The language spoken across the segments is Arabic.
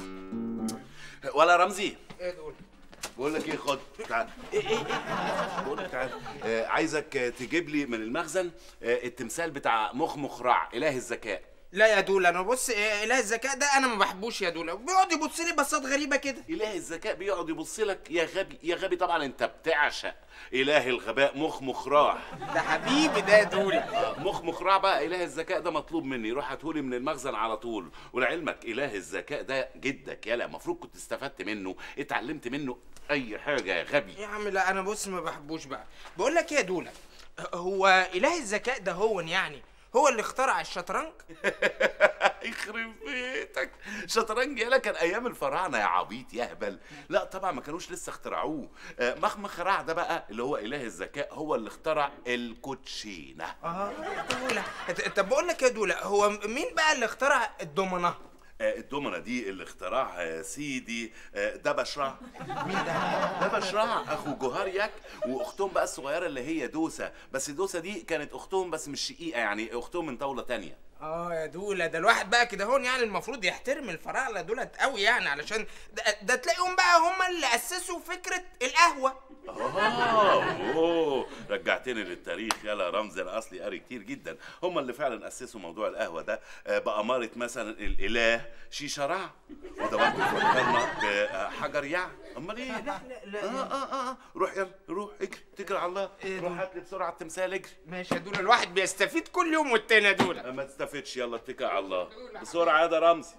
ولا رمزي. ايه دول؟ بقول لك ايه، خد تعال. ايه بقول لك تعال. عايزك تجيب لي من المخزن التمثال بتاع مخ رع اله الذكاء. لا يا دولا، انا بص اله الذكاء ده انا ما بحبوش يا دولا، بيقعد يبص لي بصات غريبه كده. اله الذكاء بيقعد يبص لك؟ يا غبي يا غبي، طبعا انت بتعشق اله الغباء مخ رع. ده حبيبي ده يا دولا. مخ رع بقى اله الذكاء ده مطلوب مني، روح هاتهولي من المخزن على طول. ولعلمك اله الذكاء ده جدك، يالا المفروض كنت استفدت منه، اتعلمت منه اي حاجه يا غبي. يا عم لا، انا بص ما بحبوش بقى. بقول لك ايه يا دولا، هو اله الذكاء ده هو يعني هو اللي اخترع الشطرنج؟ يخرب بيتك، شطرنج يالا كان ايام الفراعنه يا عبيط يا هبل. لا طبعا ما كانوش لسه اخترعوه. مخ رع ده بقى اللي هو اله الذكاء هو اللي اخترع الكوتشينه. دولا. طب بقول لك يا دولا، هو مين بقى اللي اخترع الدومنه؟ الدومنه دي اللي اخترعها يا سيدي دبش رع. مين ده؟ دبش رع اخو جوهريك، واختهم بقى الصغيره اللي هي دوسه، بس دوسه دي كانت اختهم بس مش شقيقه، يعني اختهم من طاوله تانية. يا دولا، ده الواحد بقى كده هون يعني المفروض يحترم الفراعنه دولت قوي، يعني علشان ده تلاقيهم بقى هم اللي اسسوا فكره القهوه. رجعتني للتاريخ يلا يا رمزي، انا اصلي قاري كتير جدا. هم اللي فعلا اسسوا موضوع القهوه ده بأمارة مثلا الاله شيشه رع، وده برضه فكرنا بحجر يع. امال ايه؟ لا روح يلا، روح اجري، تجري على الله. روح هات لي بسرعه التمثال، اجري. ماشي يا دولا، الواحد بيستفيد كل يوم والتاني يا دولا. ما تستفدش، يلا اتكل على الله بسرعه يا ده رمزي.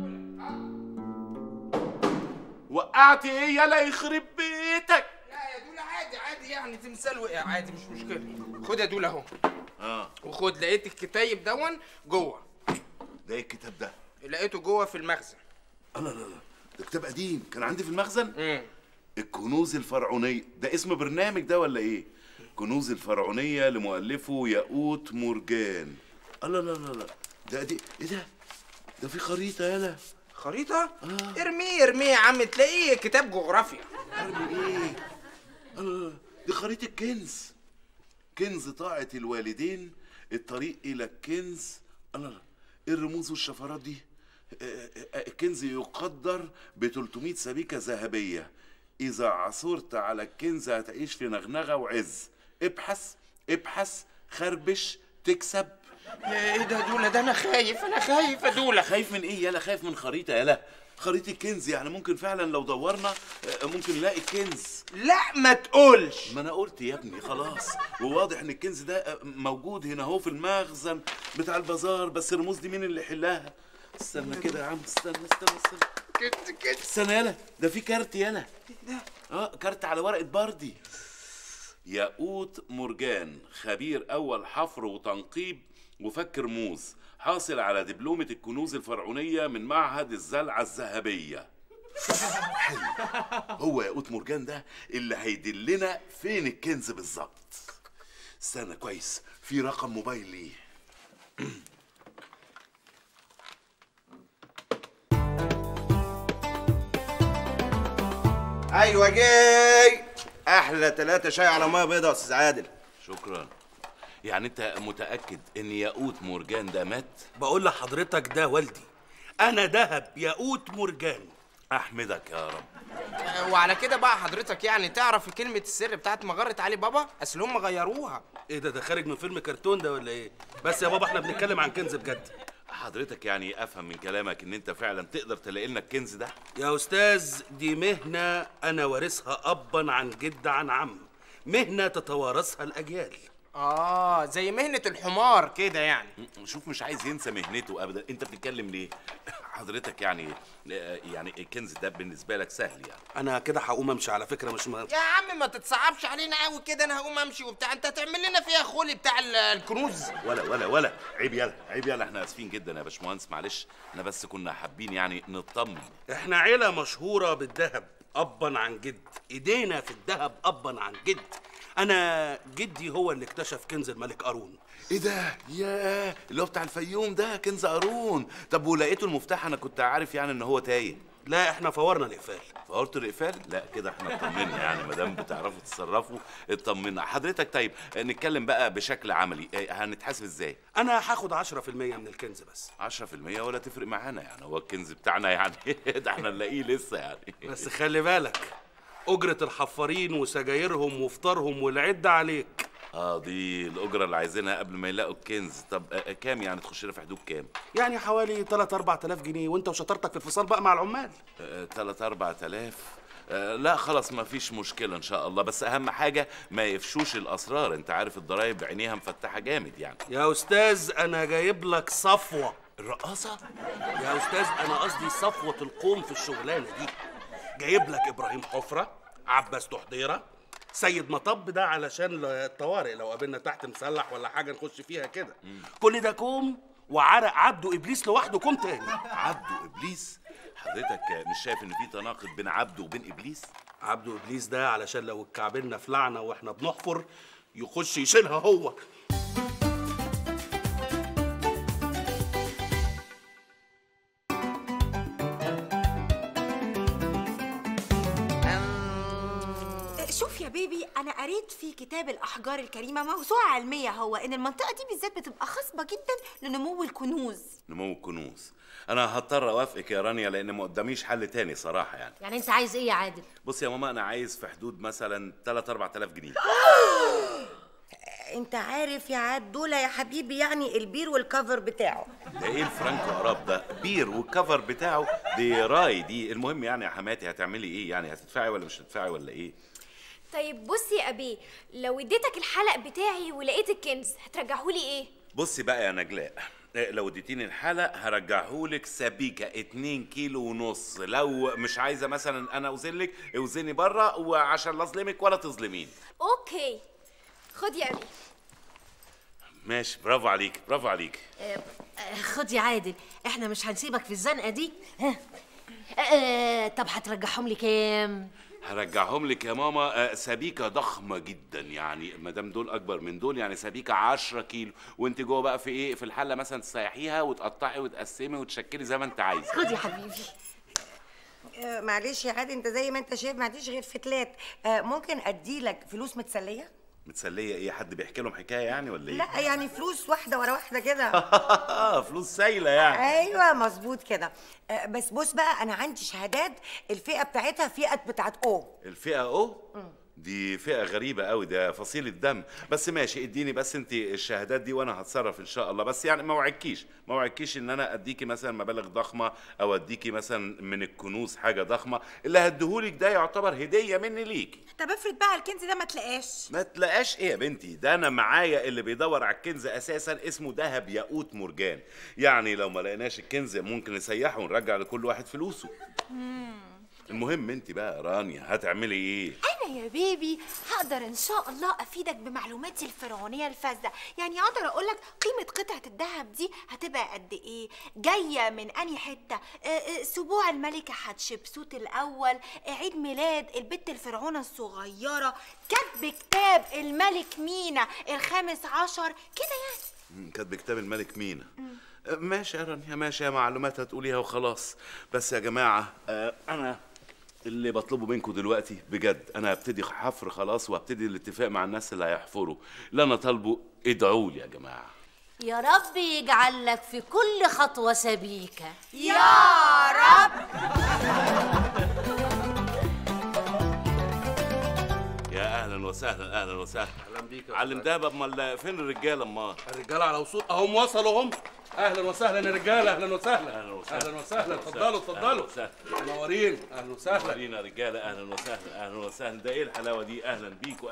وقعت ايه يلا يخرب بيتك؟ لا يا دولا عادي يعني، تمثال وقع عادي مش مشكله. خد يا دولا اهو. وخد، لقيت الكتيب دون جوه. ده ايه الكتاب ده؟ لقيته جوه في المخزن. لا ده كتاب قديم كان عندي في المخزن. الكنوز الفرعونيه، ده اسم برنامج ده ولا ايه؟ كنوز الفرعونيه لمؤلفه ياقوت مرجان. لا ده ايه ده؟ ده في خريطه يالا. خريطه؟ ارميه يا عم، تلاقيه كتاب جغرافيا. ارمي ايه؟ دي خريطه كنز، كنز طاعه الوالدين، الطريق الى الكنز. لا ايه الرموز والشفرات دي؟ الكنز يقدر ب 300 سبيكه ذهبيه، اذا عثرت على الكنز هتعيش في نغنغه وعز. ابحث خربش تكسب. ايه ده يا دولا؟ ده انا خايف يا دولا. خايف من ايه يالا؟ خايف من خريطه يالا؟ خريطه كنز يعني ممكن فعلا لو دورنا ممكن نلاقي الكنز. لا ما تقولش. ما انا قلت يا ابني خلاص، وواضح ان الكنز ده موجود هنا اهو في المخزن بتاع البازار، بس الرموز دي مين اللي يحلها؟ استنى كده يا عم، استنى كده استنى يالا، ده في كارت يالا. ايه ده؟ كارت على ورقه بردي. ياقوت مرجان، خبير اول حفر وتنقيب وفك رموز، حاصل على دبلومة الكنوز الفرعونية من معهد الزلعة الذهبية. حلو، هو ياقوت مرجان ده اللي هيدلنا فين الكنز بالظبط. استنى كويس، في رقم موبايل ليه. ايوه جاي. احلى 3 شاي على ميه بيضاء يا استاذ عادل. شكرا. يعني انت متأكد ان ياقوت مرجان ده مات؟ بقول لحضرتك ده والدي، انا دهب ياقوت مرجان. احمدك يا رب. وعلى كده بقى حضرتك يعني تعرف كلمة السر بتاعت مغارة علي بابا؟ اصل هم غيروها. ايه ده خارج من فيلم كرتون ده ولا ايه؟ بس يا بابا احنا بنتكلم عن كنز بجد. حضرتك يعني افهم من كلامك ان انت فعلا تقدر تلاقي لنا الكنز ده؟ يا استاذ دي مهنة انا وارثها ابا عن جد عن عم، مهنة تتوارثها الاجيال. زي مهنة الحمار كده يعني. شوف مش عايز ينسى مهنته ابدا، انت بتتكلم ليه؟ حضرتك يعني الكنز ده بالنسبه لك سهل يعني. انا كده هقوم امشي على فكره، مش يا عم ما تتصعبش علينا قوي كده، انا هقوم امشي وبتاع، انت هتعمل لنا فيها خولي بتاع الكنوز. ولا عيب يلا احنا اسفين جدا يا باشمهندس، معلش احنا بس كنا حابين يعني نطمن. احنا عيله مشهوره بالذهب ابا عن جد، ايدينا في الذهب ابا عن جد. انا جدي هو اللي اكتشف كنز الملك قارون. ايه ده؟ ياه، اللي هو بتاع الفيوم ده كنز قارون. طب ولقيته المفتاح؟ انا كنت عارف يعني ان هو تايه. لا احنا فورنا الاقفال. فورت الاقفال؟ لا كده احنا اطمنا يعني، ما دام بتعرفوا تتصرفوا اطمنا حضرتك. طيب نتكلم بقى بشكل عملي، هنتحاسب ازاي؟ انا هاخد 10% من الكنز بس. 10% ولا تفرق معانا يعني، هو الكنز بتاعنا يعني ده احنا نلاقيه لسه يعني. بس خلي بالك اجرة الحفارين وسجايرهم وفطارهم والعدة عليك. دي الاجره اللي عايزينها قبل ما يلاقوا الكنز. طب كام يعني تخش لنا في حدود كام؟ يعني حوالي 3-4 آلاف جنيه، وانت وشطارتك في الفصال بقى مع العمال. 3-4 آلاف؟ لا خلاص ما فيش مشكله ان شاء الله، بس اهم حاجه ما يفشوش الاسرار، انت عارف الضرايب عينيها مفتحه جامد يعني. يا استاذ انا جايب لك صفوه. الرقاصه؟ يا استاذ انا قصدي صفوه القوم في الشغلانه دي. جايب لك ابراهيم حفره، عباس تحضيره، سيد مطب ده علشان الطوارئ لو قابلنا تحت مسلح ولا حاجه نخش فيها كده. كل ده كوم، وعرق عبده ابليس لوحده كوم تاني. عبده ابليس؟ حضرتك مش شايف ان في تناقض بين عبده وبين ابليس؟ عبده ابليس ده علشان لو اتكعبلنا في لعنه واحنا بنحفر يخش يشيلها هو. شوف يا بيبي، انا قريت في كتاب الاحجار الكريمه موسوعه علميه هو ان المنطقه دي بالذات بتبقى خصبه جدا لنمو الكنوز. نمو الكنوز؟ انا هضطر اوافقك يا رانيا لان ما قداميش حل تاني صراحه يعني. يعني انت عايز ايه يا عادل؟ بص يا ماما، انا عايز في حدود مثلا 3-4 آلاف جنيه. انت عارف يا عاد دول يا حبيبي يعني البير والكفر بتاعه. ده ايه الفرانكو قراب ده؟ بير والكفر بتاعه؟ دي راي دي. المهم يعني يا حماتي هتعملي ايه يعني؟ هتدفعي ولا مش هتدفعي ولا ايه؟ طيب بصي يا ابي، لو اديتك الحلق بتاعي ولقيت الكنز هترجعهولي ايه؟ بصي بقى يا نجلاء، لو اديتيني الحلق هرجعهولك سبيكه 2,5 كيلو. لو مش عايزه مثلا انا اوزنلك اوزني بره، وعشان لا اظلمك ولا تظلمين. اوكي خد يا ابي. ماشي، برافو عليك برافو عليك. خد يا عادل، احنا مش هنسيبك في الزنقه دي. طب هترجعهم لي كام؟ هرجعهم لك يا ماما سبيكه ضخمه جدا يعني، ما دام دول اكبر من دول يعني سبيكه 10 كيلو، وانت جوه بقى في ايه، في الحله مثلا تسيحيها وتقطعي وتقسمي وتشكلي زي ما انت عايزه. خد يا حبيبي. معلش يا عاد، انت زي ما انت شايف ما عنديش غير فتلات. ممكن اديلك فلوس متسليه؟ متسليه ايه؟ حد بيحكي لهم حكايه يعني ولا ايه؟ لا يعني فلوس واحده ورا واحده كده. فلوس سايله يعني. ايوه مظبوط كده. بس بص بقى، انا عندي شهادات الفئه بتاعتها فئه بتاعت او. الفئه او؟ دي فئه غريبه قوي، ده فصيله دم. بس ماشي، اديني بس انت الشهادات دي وانا هتصرف ان شاء الله. بس يعني ما وعدكيش ان انا اديكي مثلا مبالغ ضخمه او اديكي مثلا من الكنوز حاجه ضخمه. اللي هديهولك ده يعتبر هديه مني ليكي. طب افرض بقى الكنز ده ما تلاقاش؟ ما تلاقاش ايه يا بنتي؟ ده انا معايا اللي بيدور على الكنز اساسا، اسمه دهب ياقوت مرجان. يعني لو ما لقيناش الكنز ممكن نسيحه ونرجع لكل واحد فلوسه. المهم انت بقى رانيا هتعملي ايه؟ انا يا بيبي هقدر ان شاء الله افيدك بمعلوماتي الفرعونيه الفذه، يعني اقدر اقول لك قيمه قطعه الذهب دي هتبقى قد ايه، جايه من انهي حته، سبوع الملكه حتشبسوت الاول، عيد ميلاد البت الفرعونه الصغيره، كتب كتاب الملك مينا ال15 كده يعني. كاتب كتاب الملك مينا. ماشي يا رانيا ماشي، يا معلومات هتقوليها وخلاص. بس يا جماعه انا اللي بطلبه منكم دلوقتي بجد، انا هبتدي حفر خلاص، وهبتدي الاتفاق مع الناس اللي هيحفروا. اللي انا طالبه ادعوا لي يا جماعه. يا رب يجعل لك في كل خطوه سبيكه يا رب. يا اهلا وسهلا اهلا وسهلا. اهلا بيك يا علم دهب. امال فين الرجاله؟ امال الرجاله على وصول اهم، وصلوا هم. اهلا وسهلا يا رجاله، اهلا وسهلا. اهلا وسهلا اهلا وسهلا، اتفضلوا اتفضلوا. منورين. اهلا وسهلا. منورين يا رجاله، اهلا وسهلا اهلا وسهلا. ده ايه الحلاوه دي؟ اهلا بيكوا.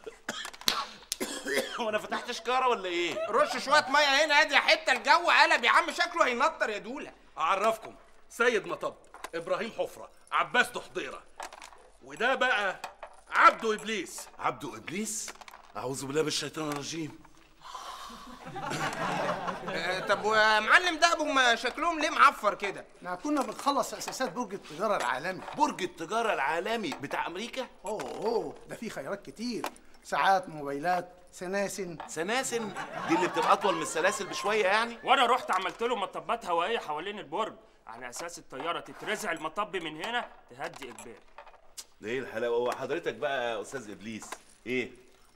وانا فتحت شكاره ولا ايه؟ رش شويه ميه هنا، ادي حته الجو قلب يا عم، شكله هينطر يا دوله. اعرفكم، سيد مطب، ابراهيم حفره، عباس تحضيره، وده بقى عبده ابليس. عبده ابليس؟ اعوذ بالله من الشيطان الرجيم. طب ومعلم دهب هم شكلهم ليه معفر كده؟ احنا كنا بنخلص اساسات برج التجاره العالمي. برج التجاره العالمي بتاع امريكا؟ اوه ده فيه خيارات كتير، ساعات، موبايلات، سناسن. دي اللي بتبقى اطول من السلاسل بشويه يعني؟ وانا رحت عملت له مطبات هوائيه حوالين البرج على اساس الطياره تترزع المطب من هنا تهدي اجباري. ده ايه الحلاوه؟ هو حضرتك بقى يا استاذ ابليس ايه؟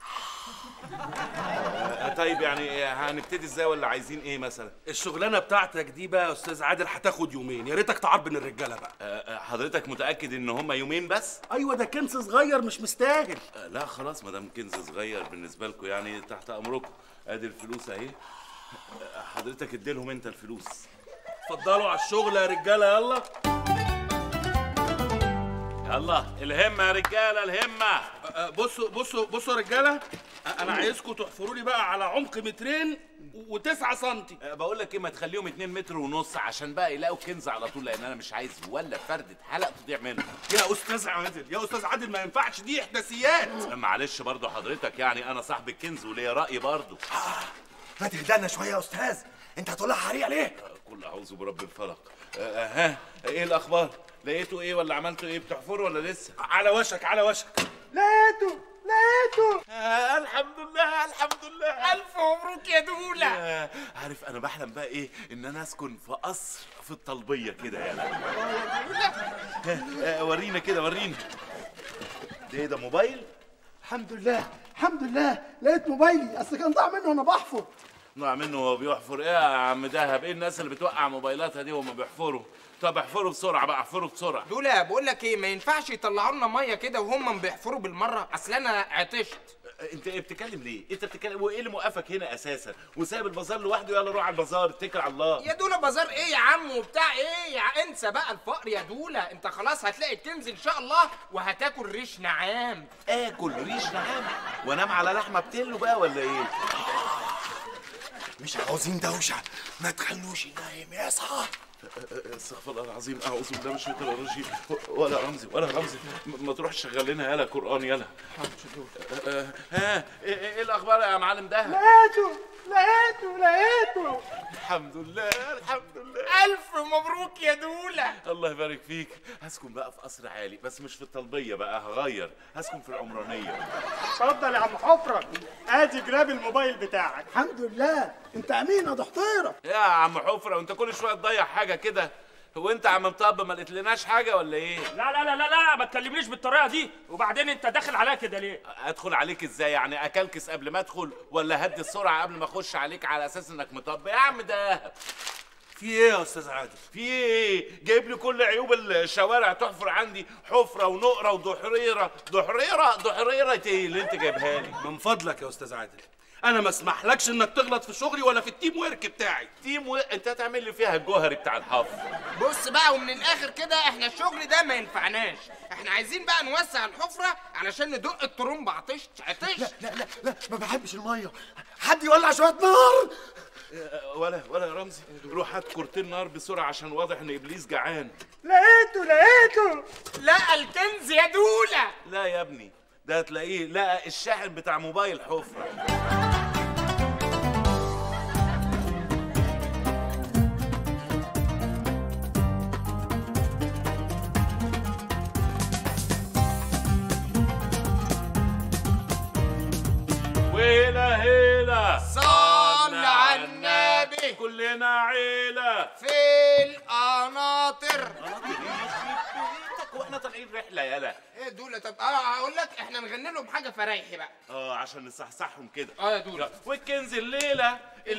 طيب يعني هنبتدي ازاي ولا عايزين ايه مثلا؟ الشغلانه بتاعتك دي بقى يا استاذ عادل هتاخد يومين، يا ريتك تعار بين الرجاله بقى. حضرتك متاكد ان هما يومين بس؟ ايوه ده كنز صغير مش مستاهل. لا خلاص ما دام كنز صغير بالنسبه لكم يعني تحت امركم. ادي الفلوس اهي، حضرتك اديلهم انت الفلوس. اتفضلوا على الشغل يا رجاله. يلا يلا الهمه يا رجاله الهمه. بصوا بصوا بصوا يا رجاله، انا عايزكم تحفروا لي بقى على عمق 2 متر و9 سنتي. بقول لك ايه، ما تخليهم 2 متر ونص عشان بقى يلاقوا كنز على طول، لان انا مش عايز ولا فردة حلق تضيع منه. يا استاذ عادل يا استاذ عادل ما ينفعش، دي احداثيات. معلش برضه حضرتك يعني انا صاحب الكنز وليا راي برضه. ما تهدلنا شويه يا استاذ، انت هتولع حريق ليه؟ قل اعوذ برب الفلق. ها ايه الاخبار؟ لقيتوا ايه ولا عملتوا ايه؟ بتحفروا ولا لسه؟ على وشك على وشك. لقيته. الحمد لله الحمد لله. الف مبروك يا دوله. عارف انا بحلم بقى ايه؟ ان انا اسكن في قصر في الطلبيه كده يعني. ورينا كده ورينا. ده موبايل؟ الحمد لله الحمد لله لقيت موبايلي، اصل كان ضاع منه وانا بحفر. ضاع منه وهو بيحفر؟ ايه يا عم دهب؟ ايه الناس اللي بتوقع موبايلاتها دي وهم بيحفروا؟ طب احفروا بسرعه بقى، احفروا بسرعه. دوله بقول لك ايه، ما ينفعش يطلعوا لنا ميه كده وهم بيحفروا بالمره، اصل انا عطشت. انت ايه بتتكلم ليه؟ انت بتتكلم وايه اللي موقفك هنا اساسا؟ وسايب البازار لوحده؟ يلا روح على البازار اتكل على الله. يا دوله بازار ايه يا عم وبتاع ايه؟ انسى بقى الفقر يا دوله، انت خلاص هتلاقي الكنز ان شاء الله وهتاكل ريش نعام. اكل ريش نعام وانام على لحمه بتلو بقى ولا ايه؟ مش عاوزين دوشه، ما تخلوش النايم يصحى. استغفر الله العظيم، اعوذ بالله من الشيطان الرجيم. ولا رمزي ولا رمزي، ما تروحش شغل لنا يالا قران يالا. ها ايه الاخبار يا معلم ده؟ لقيته الحمد لله الحمد لله. الف مبروك يا دوله. الله يبارك فيك. هسكن بقى في قصر عالي، بس مش في الطلبيه بقى، هغير هسكن في العمرانيه. اتفضل يا عم حفره، ادي جراب الموبايل بتاعك. الحمد لله. انت امين يا دحضيره. يا عم حفره وانت كل شويه تضيع حاجه كده. هو انت يا عم مطب ما لقيتلناش حاجه ولا ايه؟ لا لا لا لا لا ما تكلمنيش بالطريقه دي، وبعدين انت داخل عليا كده ليه؟ ادخل عليك ازاي يعني؟ اكلكس قبل ما ادخل ولا هدي السرعه قبل ما اخش عليك على اساس انك مطب؟ يا عم ده في ايه يا استاذ عادل؟ في ايه؟ جايب لي كل عيوب الشوارع تحفر عندي، حفره ونقره ودحريره. دحريره ايه اللي انت جايبها لي؟ من فضلك يا استاذ عادل، انا ما اسمحلكش انك تغلط في شغلي ولا في التيم ورك بتاعي. انت هتعمل لي فيها الجوهري بتاع الحفر. بص بقى، ومن الاخر كده احنا الشغل ده ما ينفعناش، احنا عايزين بقى نوسع الحفره علشان ندق الطرمبه. عطشت. لا ما بحبش الميه، حد يولع شويه نار. ولا يا رمزي، روح هات كورتين نار بسرعه عشان واضح ان ابليس جعان. لقيته. لا الكنز يا دوله. لا يا ابني، ده هتلاقيه لقى الشاحن بتاع موبايل حفره. هيلا صل على النبي. كلنا عيلة في القناطر. واحنا طالعين رحلة يالا. ايه دول؟ طب هقول لك احنا نغني لهم حاجة فرايحي بقى. عشان نصحصحهم كده. يا دول. والكنز الليلة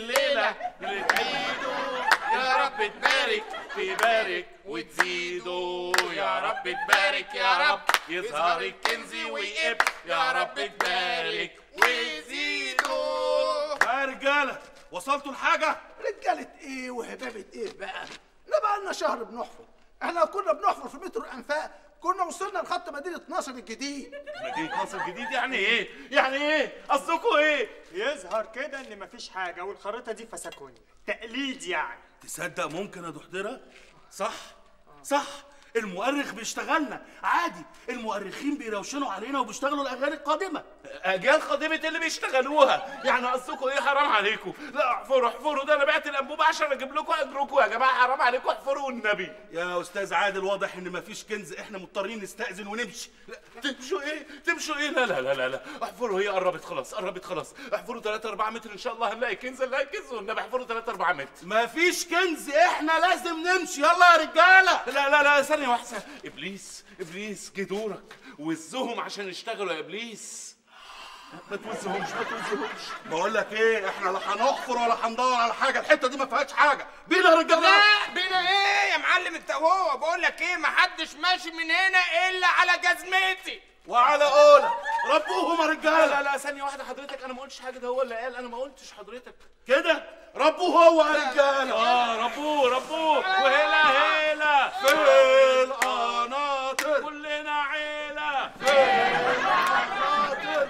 تعيدوا يا رب تبارك وتزيدوا يا رب تبارك يا رب يظهر الكنز ويقب يا رب تبارك وتزيدوا. يا رجالة وصلتوا لحاجة؟ رجالة ايه وهبابة ايه بقى؟ احنا بقى لنا شهر بنحفر. احنا كنا بنحفر في مترو الانفاق، كنا وصلنا لخط مدينة ناصر الجديد. مدينة ناصر الجديد يعني ايه؟ يعني ايه؟ قصدكوا ايه؟ يظهر كده ان مفيش حاجة والخريطة دي فسكوني تقليد يعني. تصدق ممكن يا دحضيرة؟ صح المؤرخ بيشتغلنا عادي، المؤرخين بيروشنوا علينا وبيشتغلوا الاغاني القادمه. اجيال قادمه اللي بيشتغلوها، يعني قصدكم ايه؟ حرام عليكم. لا احفروا احفروا، ده انا بعت الانبوبه عشان اجيب لكم اجركم يا جماعه، حرام عليكم احفروا والنبي. يا استاذ عادل واضح ان مفيش كنز، احنا مضطرين نستأذن ونمشي. تمشوا ايه؟ تمشوا ايه؟ لا لا لا لا لا، احفروا، هي قربت خلاص، قربت خلاص. احفروا 3 4 متر ان شاء الله هنلاقي كنز، هنلاقي كنز والنبي. احفروا 3 4 متر. مفيش كنز، احنا لازم نمشي. يلا يا رجاله. لا لا لا، ثانيه واحده. ابليس ابليس جه دورك، وزهم عشان يشتغلوا يا ابليس. ما توزهمش ما توزهمش. بقول لك ايه، احنا لا هنحفر ولا هندور على حاجه، الحته دي ما فيهاش حاجه. بينا يا رجاله. لا بينا ايه يا معلم انت وهو؟ بقول لك ايه، محدش ماشي من هنا الا على جزمتي وعلى قولك. ربوهم يا رجاله. لا لا ثانيه واحده حضرتك، انا ما قلتش حاجه، ده هو اللي قال، انا ما قلتش حضرتك كده. ربوه هو يا رجاله. ربوه ربوه. وهلا هلا في القناطر كلنا عيله. في القناطر.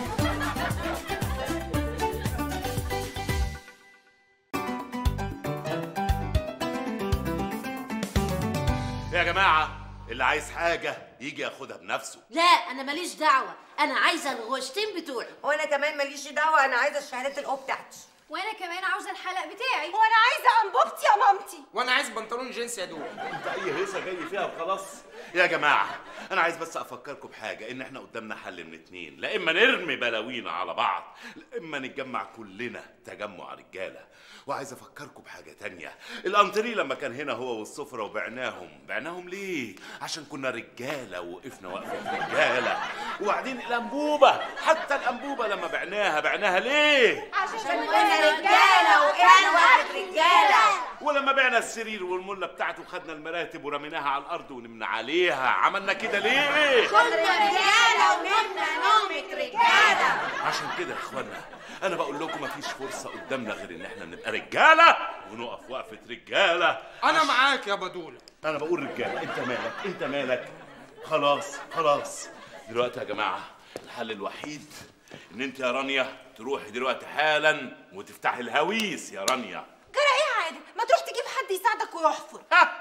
يا جماعه اللي عايز حاجه يجي ياخدها بنفسه. لا انا ماليش دعوه، انا عايزه الغشتين بتوعي. وانا كمان ماليش دعوه، انا عايزه الشهادات الأو بتاعتي. وانا كمان عاوزه الحلق بتاعي. وانا عايزه انبوبتي يا مامتي. وانا عايز بنطلون جينز يا دول. انت اي هيصه جاي فيها وخلاص. يا جماعه انا عايز بس افكركم بحاجه، ان احنا قدامنا حل من اتنين، لا اما نرمي بلاوينا على بعض، لا اما نتجمع كلنا تجمع رجاله. وعايز افكركم بحاجه تانية، الانتري لما كان هنا هو والسفره وبعناهم ليه؟ عشان كنا رجاله ووقفنا وقفه رجاله. وبعدين الانبوبه، حتى الانبوبه لما بعناها ليه؟ عشان كنا رجاله وقفنا وقفه رجاله. ولما بعنا السرير والمله بتاعته وخدنا المراتب ورميناها على الارض ونمنا عليها، عملنا كده ليه؟ كنا رجاله ونمنا نومة رجاله. عشان كده يا اخوانا انا بقول لكم مفيش فرصه قدامنا غير ان احنا نبقى رجاله ونقف وقفه رجاله. انا معاك يا بدوله. انا بقول رجاله، انت مالك. خلاص دلوقتي يا جماعه الحل الوحيد ان انت يا رانيا تروحي دلوقتي حالا وتفتحي الهويس. يا رانيا جرى ايه عادل؟ ما تروح تجيب حد يساعدك ويحفر.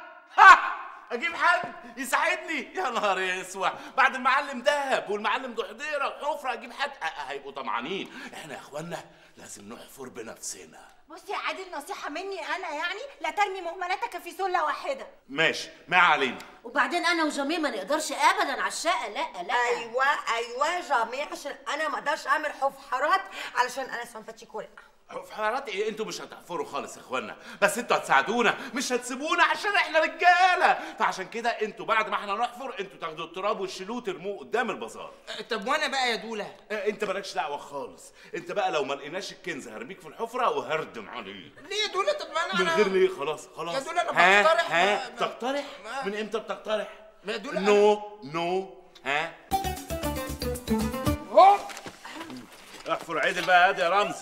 اجيب حد يساعدني؟ يا نهار اسود، بعد المعلم دهب والمعلم ضحضيره وحفره اجيب حد؟ هيبقوا طمعانين. احنا يا اخوانا لازم نحفر بنفسنا. بص يا عادل، نصيحه مني انا يعني، لا ترمي مهملاتك في سله واحده. ماشي ما علينا. وبعدين انا وجميل ما نقدرش ابدا على الشقه. لا ايوه جميع، عشان انا ما اقدرش اعمل حفرات علشان انا سنفتشي كل. حفرات ايه؟ انتوا مش هتحفروا خالص يا اخوانا، بس انتوا هتساعدونا، مش هتسيبونا عشان احنا رجاله. فعشان كده انتوا بعد ما احنا نحفر انتوا تاخدوا التراب وتشيلوه ترموه قدام البازار. طب وانا بقى يا دوله؟ انت مالكش دعوه خالص. انت بقى لو ما لقيناش الكنز هرميك في الحفره وهردم عليه. ليه يا دوله؟ طب ما انا من غير ليه؟ خلاص يا دوله انا بقترح. بتقترح؟ من امتى بتقترح؟ يا دوله نو هو احفر عدل بقى. هادي يا رمز.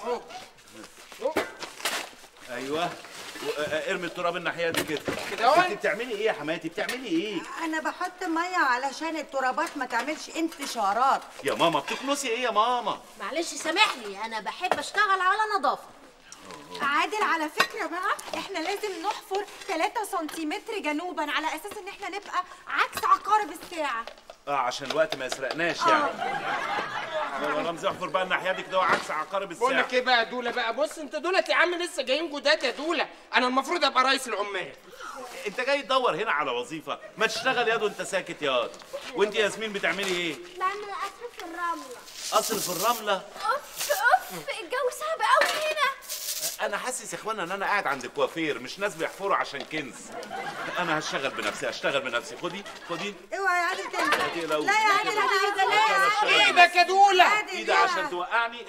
ايوه ارمي التراب الناحيه دي كده. انت بتعملي ايه يا حماتي؟ بتعملي ايه؟ انا بحط ميه علشان الترابات ما تعملش انتشارات. يا ماما بتكنسي ايه يا ماما؟ معلش سامحني، انا بحب اشتغل على نظافه. عادل على فكره بقى احنا لازم نحفر 3 سنتيمتر جنوبا على اساس ان احنا نبقى عكس عقارب الساعه. عشان الوقت ما يسرقناش يعني. يا رمزي احفر بقى الناحيه دي كده وعكس عقارب الساعه. بقول لك ايه بقى يا دوله بقى، بص انت دولت يا عم لسه جايين جداد يا دوله، انا المفروض ابقى رئيس العمال. انت جاي تدور هنا على وظيفه، ما تشتغل ياض وانت ساكت ياض. وانت يا ياسمين بتعملي ايه؟ بعمل قصر في الرمله. قصر في الرمله؟ اوف الجو صعب قوي هنا. انا حاسس يا اخوانا ان انا قاعد عند كوافير، مش ناس بيحفروا عشان كنز. انا هشتغل بنفسي. خدي اوعى يا عادل كده. لا يا عادل انا عايزه لا. ايدك يا دوله. ايدي عشان توقعني.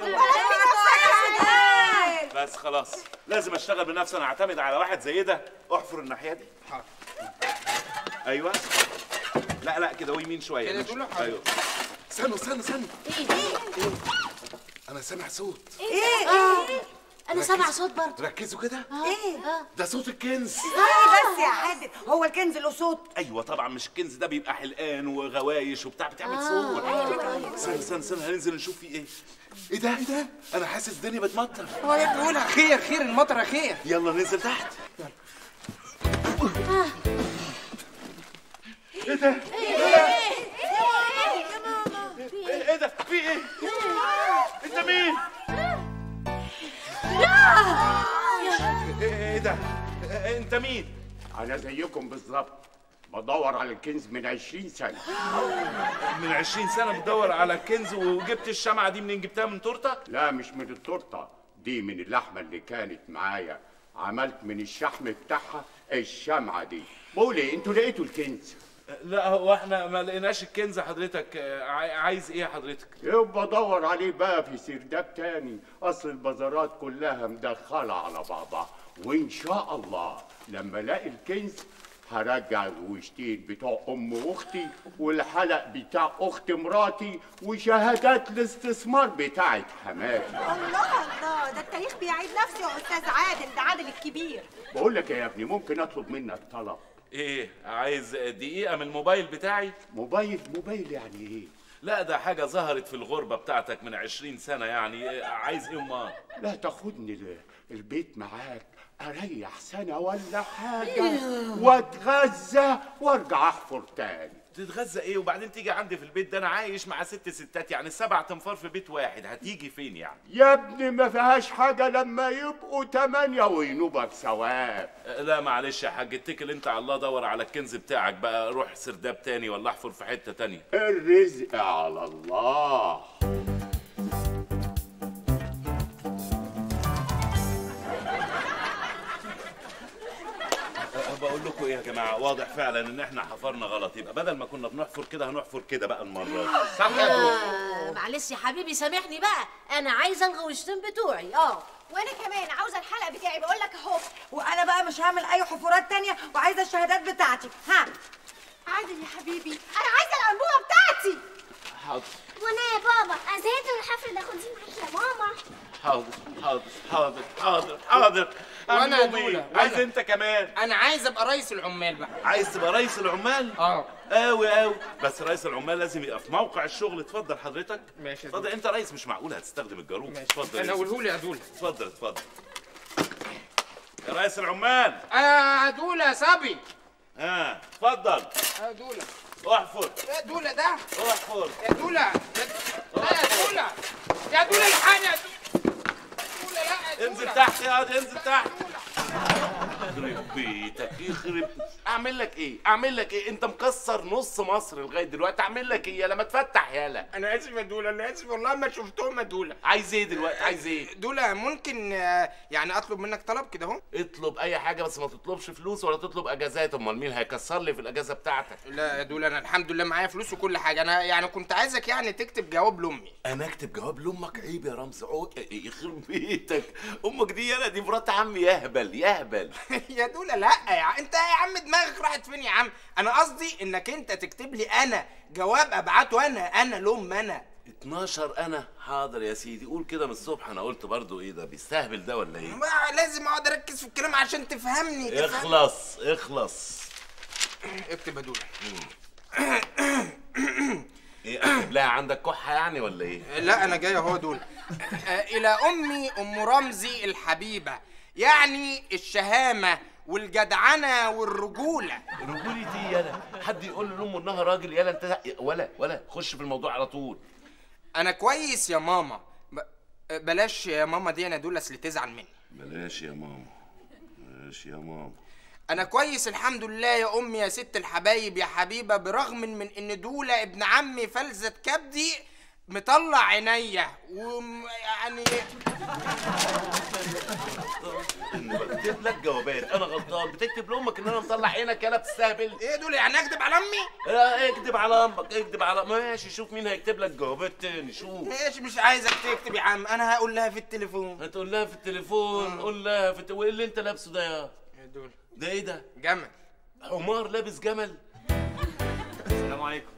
بس خلاص لازم اشتغل بنفسي. انا اعتمد على واحد زي ده. احفر الناحيه دي. ايوه لا كده ويمين شويه كده دوله. ايوه استنوا. ايه انا سامع صوت. ايه انا سامع صوت برضه. ركزوا كده. ايه ده صوت الكنز. بس يا عادل، هو الكنز له صوت؟ ايوه طبعا، مش الكنز ده بيبقى حلقان وغوايش وبتاع بتعمل صوت. استنى هننزل نشوف في ايه. ايه ده؟ انا حاسس الدنيا بتمطر. هو يا دوله خير المطره خير. يلا ننزل تحت. ايه ده؟ ايه ده؟ في ايه؟ انت مين؟ ايه ده؟ انت مين؟ انا زيكم بالظبط، بدور على الكنز من 20 سنة. من 20 سنة بتدور على الكنز وجبت الشمعة دي منين؟ جبتها من تورتة؟ لا مش من التورتة، دي من اللحمة اللي كانت معايا، عملت من الشحم بتاعها الشمعة دي. بقول ايه، انتوا لقيتوا الكنز؟ لا هو احنا ما لقيناش الكنز حضرتك. عايز ايه حضرتك؟ يبقى دور عليه بقى في سرداب تاني، اصل البازارات كلها مدخلة على بعضها، وان شاء الله لما الاقي الكنز هرجع الوشتين بتوع ام اختي والحلق بتاع اخت مراتي وشهادات الاستثمار بتاعت حماتي. الله ده التاريخ بيعيد نفسه يا استاذ عادل، ده عادل الكبير. بقول لك يا ابني، ممكن اطلب منك طلب؟ ايه؟ عايز دقيقة من الموبايل بتاعي؟ موبايل يعني ايه؟ لا ده حاجة ظهرت في الغربة بتاعتك من 20 سنة يعني. عايز ايه امال؟ لا تاخدني البيت معاك، اريح سنة ولا حاجة واتغذى وارجع احفر تاني. تتغذى ايه وبعدين تيجي عندي في البيت؟ ده انا عايش مع 6 ستات يعني 7 تنفار في بيت واحد، هتيجي فين يعني؟ يا ابني ما فيهاش حاجة لما يبقوا 8 وينوبك ثواب. لا معلش يا حاج، اتكل انت على الله، دور على الكنز بتاعك بقى، روح سرداب تاني ولا احفر في حتة تانية. الرزق على الله. بقول لكم ايه يا جماعه، واضح فعلا ان احنا حفرنا غلط، يبقى بدل ما كنا بنحفر كده هنحفر كده بقى المره. صح يا دول. معلش يا حبيبي سامحني بقى، انا عايزه الغوشتين بتوعي. وانا كمان عاوزه الحلقه بتاعي، بقول لك اهو. وانا بقى مش هعمل اي حفرات تانية وعايزه الشهادات بتاعتي. ها عادل يا حبيبي، انا عايزه الانبوبه بتاعتي. حاضر. وانا يا بابا زهقت من الحفل ده، خديه معاكي يا ماما. حاضر حاضر حاضر حاضر حاضر. وانا يا دولة عايز انت كمان؟ انا عايز ابقى رئيس العمال بقى. عايز تبقى رئيس العمال؟ قوي بس رئيس العمال لازم يبقى في موقع الشغل. اتفضل حضرتك. ماشي. اتفضل انت رئيس، مش معقول هتستخدم الجاروب. اتفضل. انا اقوله يا دولة. اتفضل يا رئيس العمال. يا دولة يا صبي. اتفضل يا دولة. احفر. يا دولة ده. احفر. يا دولة. لا يا دولة. يا دولة الحقني يا دولة. لا انزل تحت يا واد، انزل تحت. يخرب بيتك يخرب. اعمل لك ايه؟ انت مكسر نص مصر لغايه دلوقتي، اعمل لك ايه؟ يلا ما تفتح يالا. انا اسف يا دولة، انا اسف والله ما شفتهم يا دولة. عايز ايه دلوقتي؟ عايز ايه؟ دولة ممكن يعني اطلب منك طلب كده اهو؟ اطلب اي حاجه بس ما تطلبش فلوس ولا تطلب اجازات. امال مين هيكسر لي في الاجازه بتاعتك؟ لا يا دولة، انا الحمد لله معايا فلوس وكل حاجه. انا يعني كنت عايزك يعني تكتب جواب لامي. انا اكتب جواب لامك؟ عيب يا رمز. يخرب بيتك. امك دي يالا، دي مرات عمي. يهبل يا دولة لا انت يا عم دماغك راحت فين يا عم؟ انا قصدي انك انت تكتب لي انا جواب ابعته انا لام انا 12. انا حاضر يا سيدي، قول كده من الصبح. انا قلت برضو ايه ده بيستهبل ده ولا ايه؟ لازم اقعد اركز في الكلام عشان تفهمني. اخلص. اكتب يا دولة. ايه اكتب لها؟ عندك كحه يعني ولا ايه؟ لا انا جاي اهو دول. الى امي ام رمزي الحبيبه، يعني الشهامه والجدعنه والرجوله. رجولتي دي يالا؟ حد يقول لامه انها راجل يالا؟ انت ولا خش في الموضوع على طول. انا كويس يا ماما. بلاش يا ماما دي، انا دول اصل تزعل مني. بلاش يا ماما. انا كويس الحمد لله يا امي يا ست الحبايب يا حبيبه، برغم من ان دولة ابن عمي فلذة كبدي مطلع عينيا ويعني بكتب لك جوابات. انا غلطان؟ بتكتب لامك ان انا مطلع عينك يالا؟ بتستهبل. ايه دول يعني اكدب على امي؟ اكدب على امك، اكدب على ماشي. شوف مين هيكتب لك جوابات تاني. شوف. ماشي مش عايزك تكتب يا عم، انا هقول لها في التليفون. هتقول لها في التليفون؟ قول لها في وايه اللي انت لابسه ده يا دول؟ ده ايه ده؟ جمل. حمار لابس جمل؟ السلام عليكم.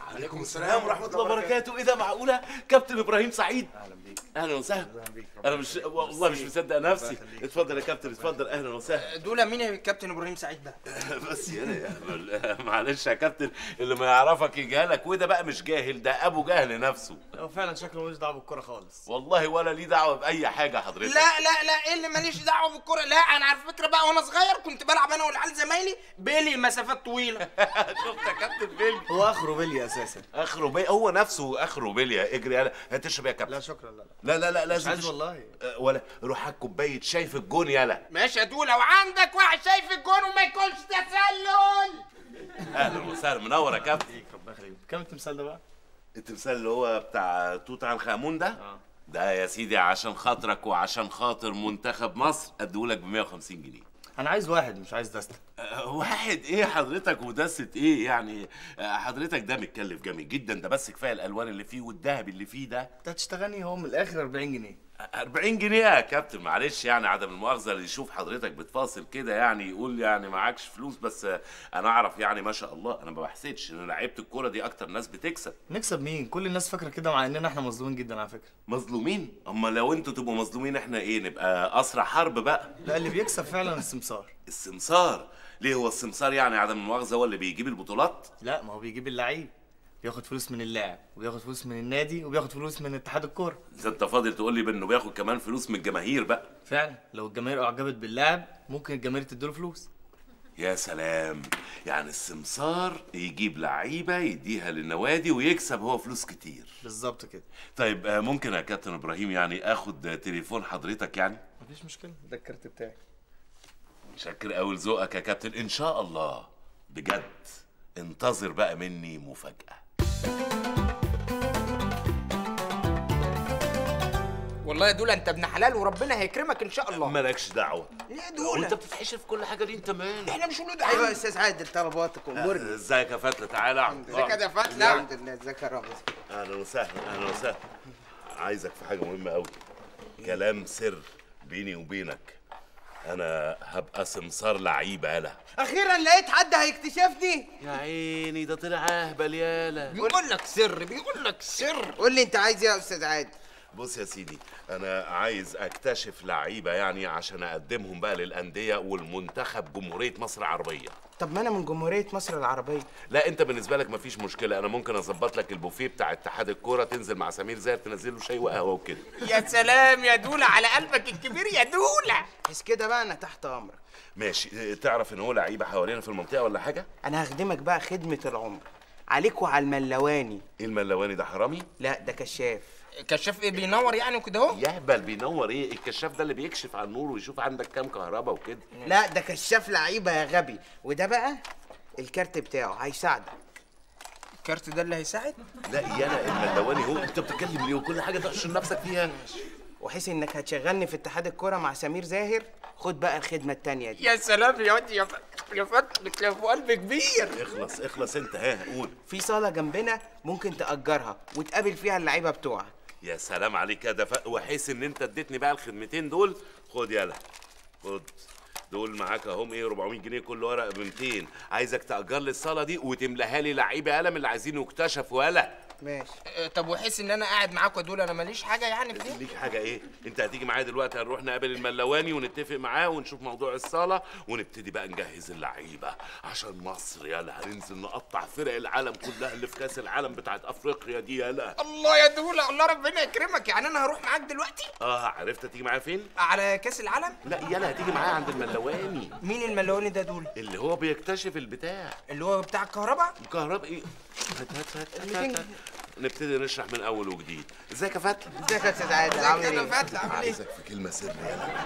عليكم السلام ورحمه الله وبركاته. ايه ده معقوله كابتن ابراهيم سعيد؟ اهلا بيك. اهلا وسهلا. انا مش والله مش مصدق نفسي. اتفضل يا كابتن اتفضل. اهلا وسهلا. دول مين يا كابتن ابراهيم سعيد ده؟ بس معلش يا كابتن، اللي ما يعرفك يجهلك، وده بقى مش جاهل، ده ابو جهل نفسه. هو فعلا شكله ملوش دعوه بالكوره خالص. والله ولا ليه دعوه باي حاجه حضرتك. لا ايه اللي ماليش دعوه بالكوره؟ لا انا على فكره بقى وانا صغير كنت بلعب انا والعيال زمايلي بيلي مسافات طويله. شفت يا كابتن بيلي؟ هو اخره بيلي اساسا. اخره بيلي هو نفسه اخره بيلي. اجري يلا هتشرب يا كابتن. لا شكرا. لا مش لازم عايز والله. ولا روح هات كوبايه شاي في الجون يلا. ماشي يا دول، لو عندك واحد شاي في الجون وما ياكلش تسلل. اهلا وسهلا منور يا كابتن. ربنا يخليك. كام التمثال ده بقى؟ التمثال اللي هو بتاع توت عنخ امون ده؟ ده يا سيدي عشان خاطرك وعشان خاطر منتخب مصر اديهولك ب 150 جنيه. انا عايز واحد مش عايز دستة. واحد ايه حضرتك ودستة ايه يعني؟ حضرتك ده متكلف جامد جدا، ده بس كفايه الالوان اللي فيه والذهب اللي فيه ده. انت هتشتغلني هو من الاخر 40 جنيه. 40 جنيه يا كابتن معلش يعني عدم المؤاخذه، اللي يشوف حضرتك بتفاصل كده يعني يقول يعني معكش فلوس، بس انا اعرف يعني ما شاء الله انا ما بحسدش ان لعيبه الكوره دي اكتر ناس بتكسب. نكسب مين؟ كل الناس فاكره كده مع اننا احنا مظلومين جدا على فكره. مظلومين؟ اما لو انتوا تبقوا مظلومين احنا ايه نبقى اسرى حرب بقى؟ لا اللي بيكسب فعلا السمسار. السمسار؟ ليه هو السمسار يعني عدم المؤاخذه هو اللي بيجيب البطولات؟ لا ما هو بيجيب اللعيب، بياخد فلوس من اللاعب وبياخد فلوس من النادي وبياخد فلوس من اتحاد الكوره. انت فاضل تقول لي بانه بياخد كمان فلوس من الجماهير بقى؟ فعلا لو الجماهير اعجبت باللاعب ممكن الجماهير تديله فلوس. يا سلام، يعني السمسار يجيب لعيبه يديها للنوادي ويكسب هو فلوس كتير. بالظبط كده. طيب ممكن يا كابتن ابراهيم يعني اخد تليفون حضرتك يعني؟ مفيش مشكله، ده الكارت بتاعي. متشكر قوي لذوقك يا كابتن. ان شاء الله بجد انتظر بقى مني مفاجاه. والله يا دولا انت ابن حلال وربنا هيكرمك ان شاء الله. مالكش دعوه يا دولا وانت بتتحشر في كل حاجه دي، انت مالك؟ احنا مش ولاد ايوه يا استاذ عادل طلباتك وامورني. ازيك يا فتله؟ تعالى اقعد. ازيك يا فتله؟ الحمد لله. ازيك يا رامز؟ اهلا وسهلا. اهلا وسهلا. عايزك في حاجه مهمه قوي، كلام سر بيني وبينك. انا هبقى سمسار لعيبه يالا. اخيرا لقيت حد هيكتشفني. يا عيني ده طلع اهبل يالا. بيقول لك سر بيقول لك سر. قول لي انت عايز ايه يا استاذ عادل؟ بص يا سيدي، انا عايز اكتشف لعيبه يعني عشان اقدمهم بقى للانديه والمنتخب جمهوريه مصر العربيه. طب ما انا من جمهوريه مصر العربيه. لا انت بالنسبه لك مفيش مشكله، انا ممكن اظبط لك البوفيه بتاع اتحاد الكوره، تنزل مع سمير زاهر تنزل له شاي وقهوه وكده. يا سلام يا دولا على قلبك الكبير يا دولا. بس كده بقى انا تحت امرك. ماشي. تعرف ان هو لعيبه حوالينا في المنطقه ولا حاجه؟ انا هخدمك بقى خدمه العمر عليك وعلى الملواني. ايه الملواني ده؟ حرامي؟ لا ده كشاف. كشاف ايه بينور يعني وكده اهو؟ يهبل بينور ايه؟ الكشاف ده اللي بيكشف على النور ويشوف عندك كام كهرباء وكده. لا ده كشاف لعيبه يا غبي. وده بقى الكارت بتاعه هيساعدك. الكارت ده اللي هيساعد؟ لا يالا الملواني هو. انت بتتكلم ليه وكل حاجه تحشر نفسك فيها؟ وحيث انك هتشغلني في اتحاد الكوره مع سمير زاهر، خد بقى الخدمه التانيه دي. يا سلام يا واد يا فتح يا قلب كبير. اخلص انت. ها قول. في صاله جنبنا ممكن تأجرها وتقابل فيها اللعيبه بتوعك. يا سلام عليك يا دفا، وحيث ان انت اديتني بقى الخدمتين دول، خد يالا خد دول معاك اهم. ايه 400 جنيه كل ورقه ب 200. عايزك تأجر لي الصاله دي وتملاها لي لعيبه يالا من اللي عايزين يكتشفوا يالا. ماشي. طب وحس ان انا قاعد معاكوا دول انا ماليش حاجه يعني في دي؟ ليك حاجه ايه؟ انت هتيجي معايا دلوقتي، هنروح نقابل الملواني ونتفق معاه ونشوف موضوع الصاله ونبتدي بقى نجهز اللعيبه عشان مصر يالا. هننزل نقطع فرق العالم كلها اللي في كاس العالم بتاعت افريقيا دي يالا. الله يا دولا الله ربنا يكرمك. يعني انا هروح معاك دلوقتي؟ عرفت هتيجي معايا فين؟ على كاس العالم؟ لا يالا هتيجي معايا عند الملواني. مين الملواني ده دول؟ اللي هو بيكتشف البتاع. اللي هو بتاع الكهرباء؟ الكهرباء ايه؟ هات. نبتدي نشرح من اول وجديد. ازيك يا فتحي؟ ازيك يا استاذ عادل؟ عامل ايه؟ ازيك يا فتحي عامل ايه؟ عايزك في كلمه سر يالا.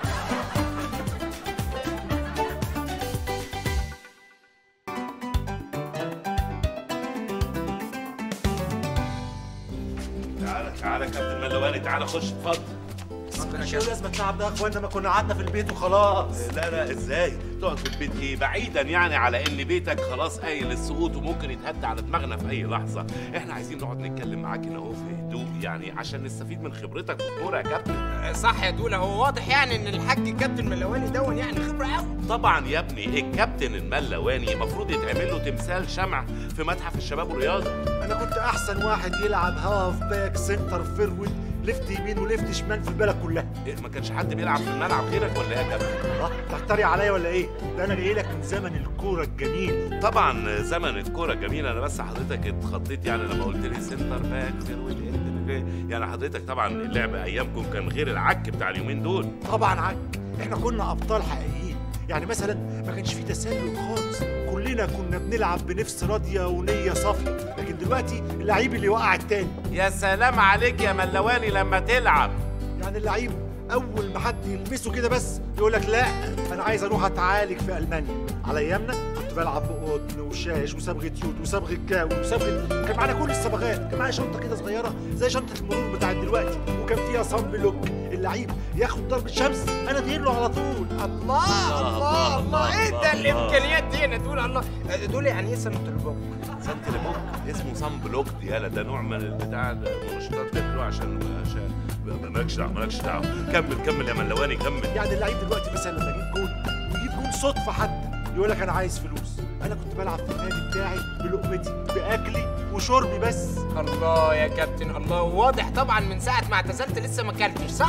تعالى يا كابتن ملواني، تعالى خش اتفضل. مش لازم التعب ده يا اخوانا، ما كنا قعدنا في البيت وخلاص. لا ازاي تقعد في البيت ايه؟ بعيدا يعني على ان بيتك خلاص قايل للسقوط وممكن يتهد على دماغنا في اي لحظه. احنا عايزين نقعد نتكلم معاك هنا اهو في هدوء يعني عشان نستفيد من خبرتك في الكوره يا كابتن. صح يا دوله، هو واضح يعني ان الحاج كابتن ملواني دون يعني خبره قوي. طبعا يا ابني الكابتن الملواني المفروض يتعمل له تمثال شمع في متحف الشباب والرياضه. انا كنت احسن واحد يلعب هاف باك سنتر فيرود ليفت يمين وليفت شمال في البلد كلها. إيه ما كانش حد بيلعب في الملعب غيرك ولا ايه يا كابتن؟ تحتري عليا ولا ايه؟ ده انا جاي لك من زمن الكوره الجميل. طبعا زمن الكوره الجميل، انا بس حضرتك اتخضيت يعني لما قلت لي سنتر باك فيرود يعني حضرتك طبعا اللعب ايامكم كان غير العك بتاع اليومين دول. طبعا عك، احنا كنا ابطال حقيقيين، يعني مثلا ما كانش في تسلل خالص، كلنا كنا بنلعب بنفس راضيه ونيه صافيه، لكن دلوقتي اللعيب اللي وقع التاني. يا سلام عليك يا ملواني لما تلعب. يعني اللعيب اول ما حد يلمسه كده بس يقول لك لا انا عايز اروح اتعالج في المانيا. على ايامنا كنت بلعب بقطن وشاش وصبغه يود وصبغه كاوي وصبغه، كان معانا كل الصبغات، كان معايا شنطه كده صغيره زي شنطه المرور بتاعت دلوقتي، وكان فيها صن بلوك، اللعيب ياخد ضربه شمس انا ادير له على طول. الله ايه ده الامكانيات دي؟ انا تقول الله دول يعني ايه سنه البوك؟ سنه البوك اسمه صن بلوك دي، يالا ده نوع من البتاع المنشطات كده عشان مالكش دعوه. كمل يا ملواني كمل. يعني اللعيب دلوقتي مثلا لما يجيب جول ويجيب جول صدفه حتى يقول لك انا عايز فلوس. انا كنت بلعب في النادي بتاعي بلقمتي باكلي وشربي بس. الله يا كابتن الله، واضح طبعا من ساعه ما اعتزلت لسه ما اكلتش صح؟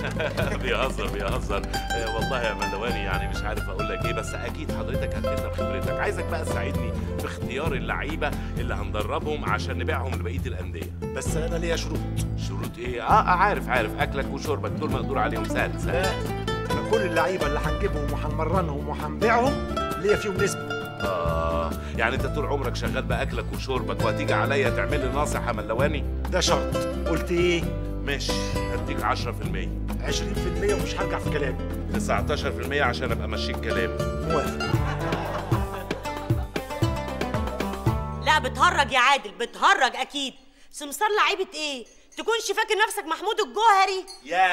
بيهزر والله يا ملواني، يعني مش عارف اقول لك ايه، بس اكيد حضرتك هتفيدنا بخبرتك. عايزك بقى تساعدني في اختيار اللعيبه اللي هندربهم عشان نبيعهم لبقيه الانديه. بس انا ليا شروط. شروط ايه؟ عارف اكلك وشربك دول مقدور عليهم سهل. انا كل اللعيبه اللي هنجيبهم وهنمرنهم وهنبيعهم ليا فيهم نسبه. يعني انت طول عمرك شغال باكلك وشربك وهتيجي عليا تعمل لي ناصح يا ملواني؟ ده شرط. قلت ايه؟ ماشي هديك 10%. 20% ومش هرجع في كلامي. 19% عشان ابقى ماشيك كلامي. موافق. لا بتهرج يا عادل، بتهرج اكيد. سمسار لعيبه ايه؟ تكونش فاكر نفسك محمود الجوهري؟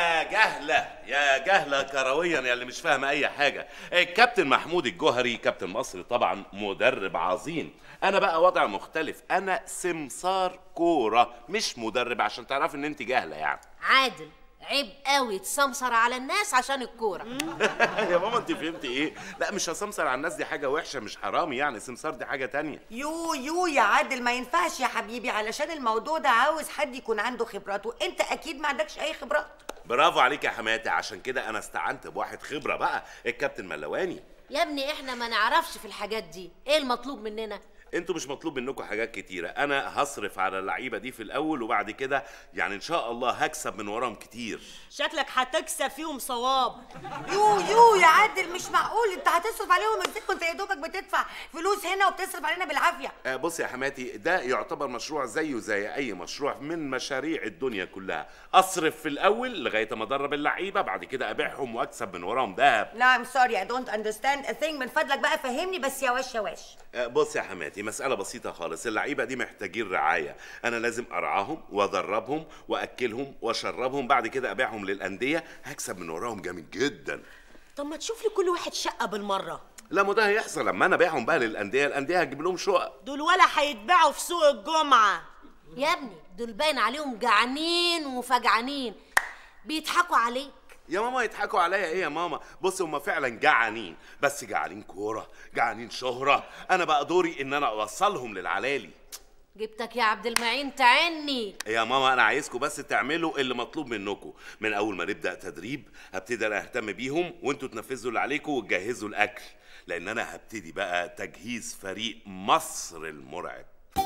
يا جهله كرويا يا اللي مش فاهمه اي حاجه. الكابتن محمود الجوهري كابتن مصر طبعا، مدرب عظيم. انا بقى وضع مختلف، انا سمسار كوره مش مدرب، عشان تعرف ان انت جاهله يعني. عادل عيب قوي تسمسر على الناس عشان الكوره. يا ماما انت فهمتي ايه؟ لا مش هسمسر على الناس، دي حاجه وحشه مش حرام يعني، سمسار دي حاجه تانية. يو يا عادل ما ينفعش يا حبيبي، علشان الموضوع ده عاوز حد يكون عنده خبرات، وانت اكيد ما عندكش اي خبرات. برافو عليك يا حماتي، عشان كده انا استعنت بواحد خبره بقى، الكابتن ملواني. يا ابني احنا ما نعرفش في الحاجات دي، ايه المطلوب مننا؟ انتوا مش مطلوب منكم حاجات كتيره، انا هصرف على اللعيبه دي في الاول، وبعد كده يعني ان شاء الله هكسب من وراهم كتير. شكلك هتكسب فيهم صواب. يو يا عادل مش معقول انت هتصرف عليهم ازاي وانت يا دوبك بتدفع فلوس هنا وبتصرف علينا بالعافيه. بص يا حماتي، ده يعتبر مشروع زيه زي اي مشروع من مشاريع الدنيا كلها. اصرف في الاول لغايه ما ادرب اللعيبه، بعد كده ابيعهم واكسب من وراهم دهب. لا ام سوري اي دونت اندرستاند ا ثينج، من فضلك بقى فهمني بس يا واش. بص يا حماتي، مسألة بسيطة خالص، اللعيبة دي محتاجين رعاية، أنا لازم أرعاهم وأدربهم وأكلهم وأشربهم، بعد كده أبيعهم للأندية، هكسب من وراهم جامد جدا. طب ما تشوف لي كل واحد شقة بالمرة. لا ما ده هيحصل لما أنا أبيعهم بقى للأندية، الأندية هتجيب لهم شقق. دول ولا هيتباعوا في سوق الجمعة. يا ابني دول باين عليهم جعانين وفجعانين، بيضحكوا عليك. يا ماما يضحكوا عليا ايه يا ماما؟ بص هم فعلا جعانين، بس جعانين كوره، جعانين شهره، انا بقى دوري ان انا اوصلهم للعلالي. جبتك يا عبد المعين تعني. يا ماما انا عايزكم بس تعملوا اللي مطلوب منكم، من اول ما نبدا تدريب هبتدي انا اهتم بيهم، وانتوا تنفذوا اللي عليكم وتجهزوا الاكل، لان انا هبتدي بقى تجهيز فريق مصر المرعب.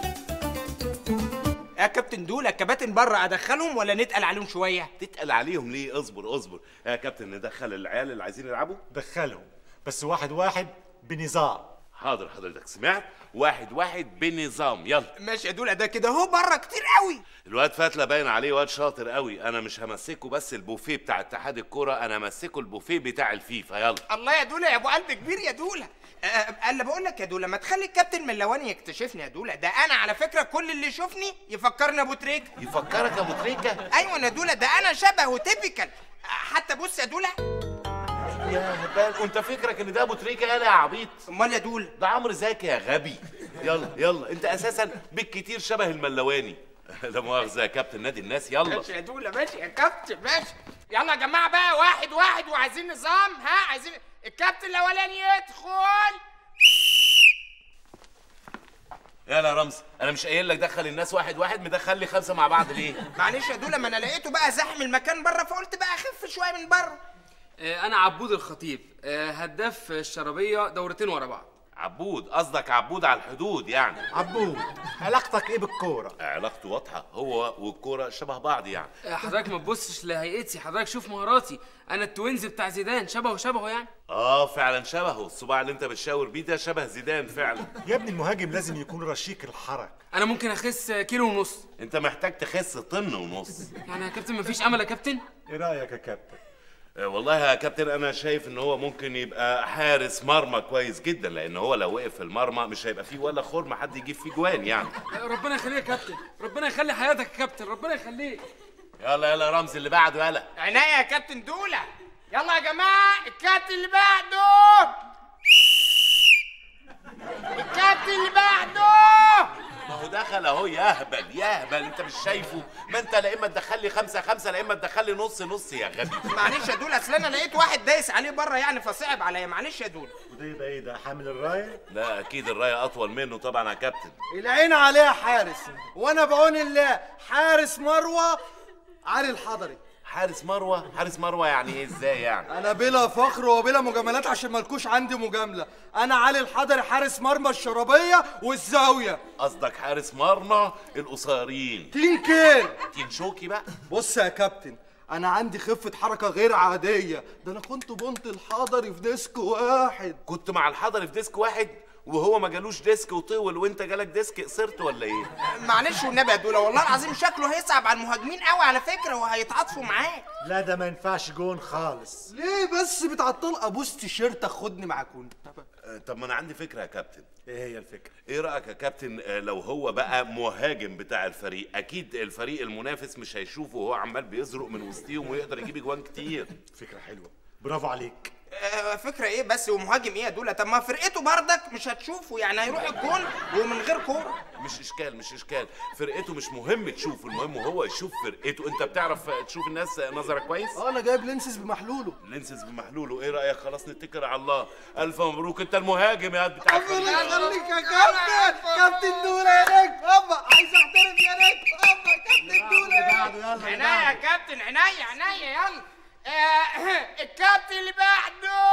يا كابتن دول الكباتن بره ادخلهم ولا نتقل عليهم شويه؟ تتقل عليهم ليه؟ اصبر يا كابتن، ندخل العيال اللي عايزين يلعبوا؟ دخلهم بس واحد بنظام. حاضر حضرتك سمعت، واحد بنظام. يلا ماشي يا دول، ده كده اهو بره كتير قوي. الواد فتله باين عليه واد شاطر قوي، انا مش همسكه بس البوفيه بتاع اتحاد الكوره، انا همسكه البوفيه بتاع الفيفا. يلا الله يا دوله يا ابو قلب كبير يا دوله، اللي بقول لك يا دوله ما تخلي الكابتن ملواني يكتشفني يا دوله. ده انا على فكره كل اللي يشوفني يفكرني ابو تريكه. يفكرك ابو تريكه؟ ايوه يا دوله، ده انا شبهه تيبيكال. حتى بص يا دوله. يا هبال، وانت فكرك ان ده ابو تريكه يا عبيط؟ امال يا دوله؟ ده عمرو زكي يا غبي. يلا يلا، انت اساسا بالكتير شبه الملواني. لا مؤاخذه يا كابتن نادي الناس. يلا ماشي يا دوله، ماشي يا كابتن، ماشي. يلا يا جماعه بقى، واحد واحد، وعايزين نظام. عايزين الكابتن الاولاني يدخل. يلا يا رمزي، انا مش قايل لك دخل الناس واحد واحد، مدخل لي 5 مع بعض ليه؟ معلش يا دوله، ما انا لقيته بقى زحم المكان بره، فقلت بقى اخف شويه من بره. انا عبود الخطيب، هداف الشرابيه دورتين ورا بعض. عبود؟ قصدك عبود على الحدود يعني. عبود، علاقتك ايه بالكوره؟ علاقته واضحه، هو والكوره شبه بعض يعني. حضرتك ما تبصش لهيئتي، حضرتك شوف مهاراتي. انا التوينز بتاع زيدان، شبهه يعني. فعلا شبهه. الصباع اللي انت بتشاور بيه ده شبه زيدان فعلا. يا ابني المهاجم لازم يكون رشيق الحركه. انا ممكن اخس 1.5 كيلو. انت محتاج تخس 1.5 طن. يعني يا كابتن مفيش امل يا كابتن؟ ايه رايك يا كابتن؟ والله يا كابتن انا شايف ان هو ممكن يبقى حارس مرمى كويس جدا، لان هو لو وقف في المرمى مش هيبقى فيه ولا خرم حد يجيب فيه جوان يعني. ربنا يخليك يا كابتن، ربنا يخلي حياتك يا كابتن، ربنا يخليك. يلا يلا يا رمزي اللي بعده. يلا عينيا يا كابتن دوله. يلا يا جماعه الكابتن اللي بعده. الكابتن اللي بعده. ما هو دخل اهو. يهبل يهبل، انت مش شايفه؟ ما انت لا اما تدخل لي 5-5 لا اما تدخل لي نص يا غبي. معلش يا دوله، اصل انا لقيت واحد دايس عليه بره يعني فصعب عليا. معلش يا دوله. وده يبقى ايه ده؟ حامل الرايه؟ لا اكيد الرايه اطول منه طبعا يا كابتن. العين عليها حارس، وانا بعون الله حارس مروه علي الحضري. حارس مروه؟ حارس مروه يعني ايه؟ ازاي يعني؟ انا بلا فخر وبلا مجاملات عشان مالكوش عندي مجامله. انا علي الحضري حارس مرمى الشرابيه والزاويه. قصدك حارس مرمى القصيرين. تين شوكي بقى. بص يا كابتن، انا عندي خفه حركه غير عاديه. ده انا كنت بنط الحضري في ديسك واحد. كنت مع الحضري في ديسك واحد وهو ما جالوش ديسك وطول وانت جالك ديسك قصرت ولا ايه؟ معلش والنبي يا دوله، والله العظيم شكله هيصعب على المهاجمين قوي على فكره وهيتعاطفوا معاه. لا ده ما ينفعش جون خالص. ليه بس بتعطل؟ ابوس تيشيرتك خدني معاكم. طب ما انا عندي فكره يا كابتن. ايه هي الفكره؟ ايه رايك يا كابتن لو هو بقى مهاجم بتاع الفريق؟ اكيد الفريق المنافس مش هيشوفه وهو عمال بيزرق من وسطيهم ويقدر يجيب اجوان كتير. فكره حلوه، برافو عليك. فكره ايه بس ومهاجم ايه يا دوله؟ طب ما فرقته بردك مش هتشوفه يعني، هيروح الجون ومن غير كوره. مش اشكال فرقته مش مهم تشوفه، المهم هو يشوف فرقته. انت بتعرف تشوف الناس نظرك كويس؟ انا جايب لينسز بمحلوله. لينسز بمحلوله؟ ايه رايك خلاص نتكل على الله؟ الف مبروك، انت المهاجم يا بتاع الفريق. ربنا يخليك يا كابتن. كابتن دوله يا نجم. ابا عايز احترف يا نجم. ابا كابتن دوله. عينيا يا كابتن، عينيا يلا. الكابتن اللي بعده.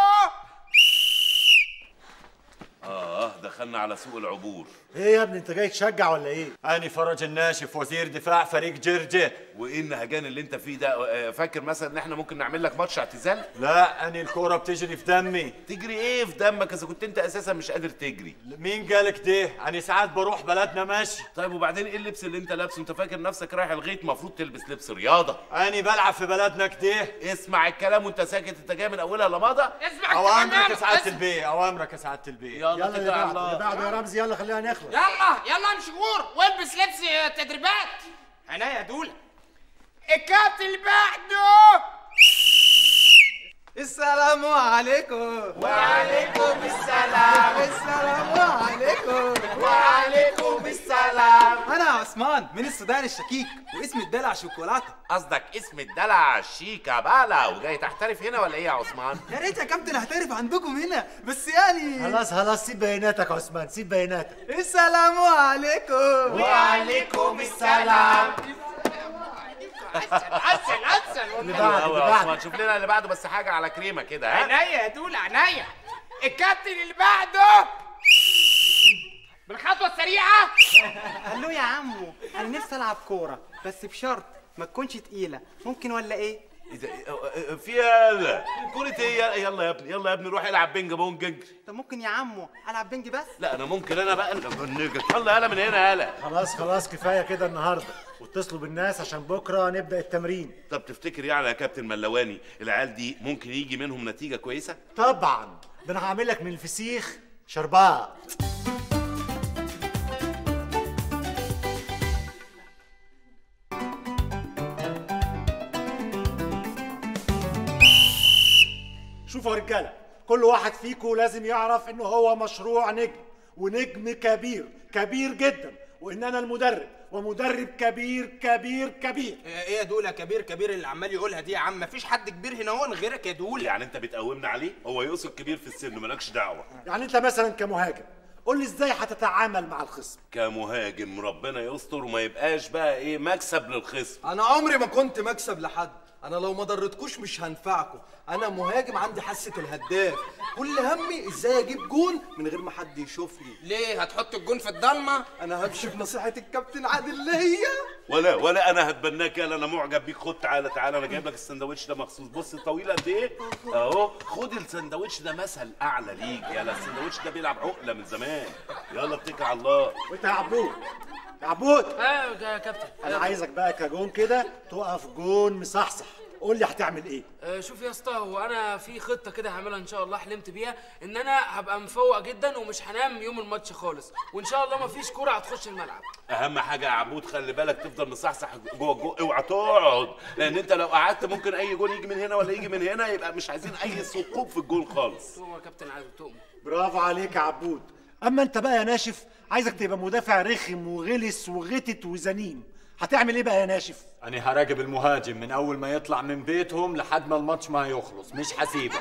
دخلنا على سوق العبور. ايه يا ابني انت جاي تشجع ولا ايه؟ أنا فرج الناشف وزير دفاع فريق جرجة. وايه النهجان اللي انت فيه ده؟ فاكر مثلا ان احنا ممكن نعمل لك ماتش اعتزال؟ لا أنا الكورة بتجري في دمي. تجري ايه في دمك اذا كنت انت اساسا مش قادر تجري؟ مين قالك ده؟ أنا ساعات بروح بلدنا ماشي. طيب وبعدين ايه اللبس اللي انت لابسه؟ انت فاكر نفسك رايح الغيط؟ مفروض تلبس لبس رياضه. أنا بلعب في بلدنا كده. اسمع الكلام وانت ساكت، انت جاي من اولها لماضه. اسمع أوامرك يا سعادة البيه، أوامرك يا سعادة البيه. يلا اللي بعده يا رمزي، يلا خلينا نخلص. يلا امشي غور والبس لبس تدريبات. عينيا يا دوله. الكابتن اللي بعده. السلام عليكم. وعليكم السلام. السلام عليكم. وعليكم السلام. انا عثمان من السودان الشكيك، واسمي الدلع شوكولاته. قصدك اسم الدلع شيكا بالا، وجاي تحترف هنا ولا ايه يا عثمان؟ يا ريت يا كابتن احترف عندكم هنا، بس يعني خلاص سيب بياناتك يا عثمان، سيب بياناتك. السلام عليكم. وعليكم السلام. عسل اللي بعده. شوف لنا اللي بعده بس حاجه على كريمه كده. عينيا يا دوله عينيا. الكابتن اللي بعده بالخطوه السريعه. قال يا عمو انا نفسي العب كوره بس بشرط ما تكونش تقيله، ممكن ولا ايه؟ في يلا كورة ايه؟ يلا يا ابني يلا يا ابني روح العب بينج بونج اجري. طب ممكن يا عمو العب بينج بس؟ لا انا ممكن انا بقى يلا يلا من هنا يلا. خلاص كفايه كده النهارده، واتصلوا بالناس عشان بكره نبدا التمرين. طب تفتكر يعني يا كابتن ملواني العيال دي ممكن يجي منهم نتيجه كويسه؟ طبعا، ده انا هعمل لك من الفسيخ شربات. شوفوا يا رجاله، كل واحد فيكم لازم يعرف انه هو مشروع نجم، ونجم كبير كبير جدا، وان انا المدرب، ومدرب كبير كبير كبير. ايه يا دوله كبير كبير اللي عمال يقولها دي يا عم؟ مفيش حد كبير هنا هو غيرك يا دوله. يعني انت بتقومنا عليه؟ هو يقصد كبير في السن، مالكش دعوه. يعني انت مثلا كمهاجم قول لي ازاي هتتعامل مع الخصم؟ كمهاجم ربنا يستر وما يبقاش بقى ايه مكسب للخصم. انا عمري ما كنت مكسب لحد، انا لو ما ضرتكوش مش هنفعكم، انا مهاجم عندي حاسه الهداف، كل همي ازاي اجيب جون من غير ما حد يشوفني. ليه هتحط الجون في الضلمه؟ انا همشي بنصيحه الكابتن عادل ليا. ولا انا هتبناك، يالا انا معجب بيك. خد تعالى انا جايب لك السندوتش ده مخصوص. بص طويل قد ايه اهو، خد السندوتش ده مثل اعلى ليك. يالا السندوتش ده بيلعب عقله من زمان. يلا اتكل على الله. وانت يا عبود، يا عبود يا كابتن، انا عايزك بقى كجون كده تقف جون مصحصح. قول لي هتعمل ايه؟ شوف يا اسطى، هو انا في خطه كده هعملها ان شاء الله، حلمت بيها ان انا هبقى مفوق جدا ومش هنام يوم الماتش خالص، وان شاء الله مفيش كوره هتخش الملعب. اهم حاجه يا عبود خلي بالك تفضل مصحصح جوه الجون، اوعى تقعد، لان انت لو قعدت ممكن اي جون يجي من هنا ولا يجي من هنا، يبقى مش عايزين اي ثقوب في الجون خالص. هو يا كابتن عايز تؤمن. برافو عليك يا عبود. اما انت بقى يا ناشف، عايزك تبقى مدافع رخم وغلس وغتت وزنيم. هتعمل ايه بقى يا ناشف؟ أنا هراقب المهاجم من أول ما يطلع من بيتهم لحد ما الماتش ما يخلص، مش هسيبه.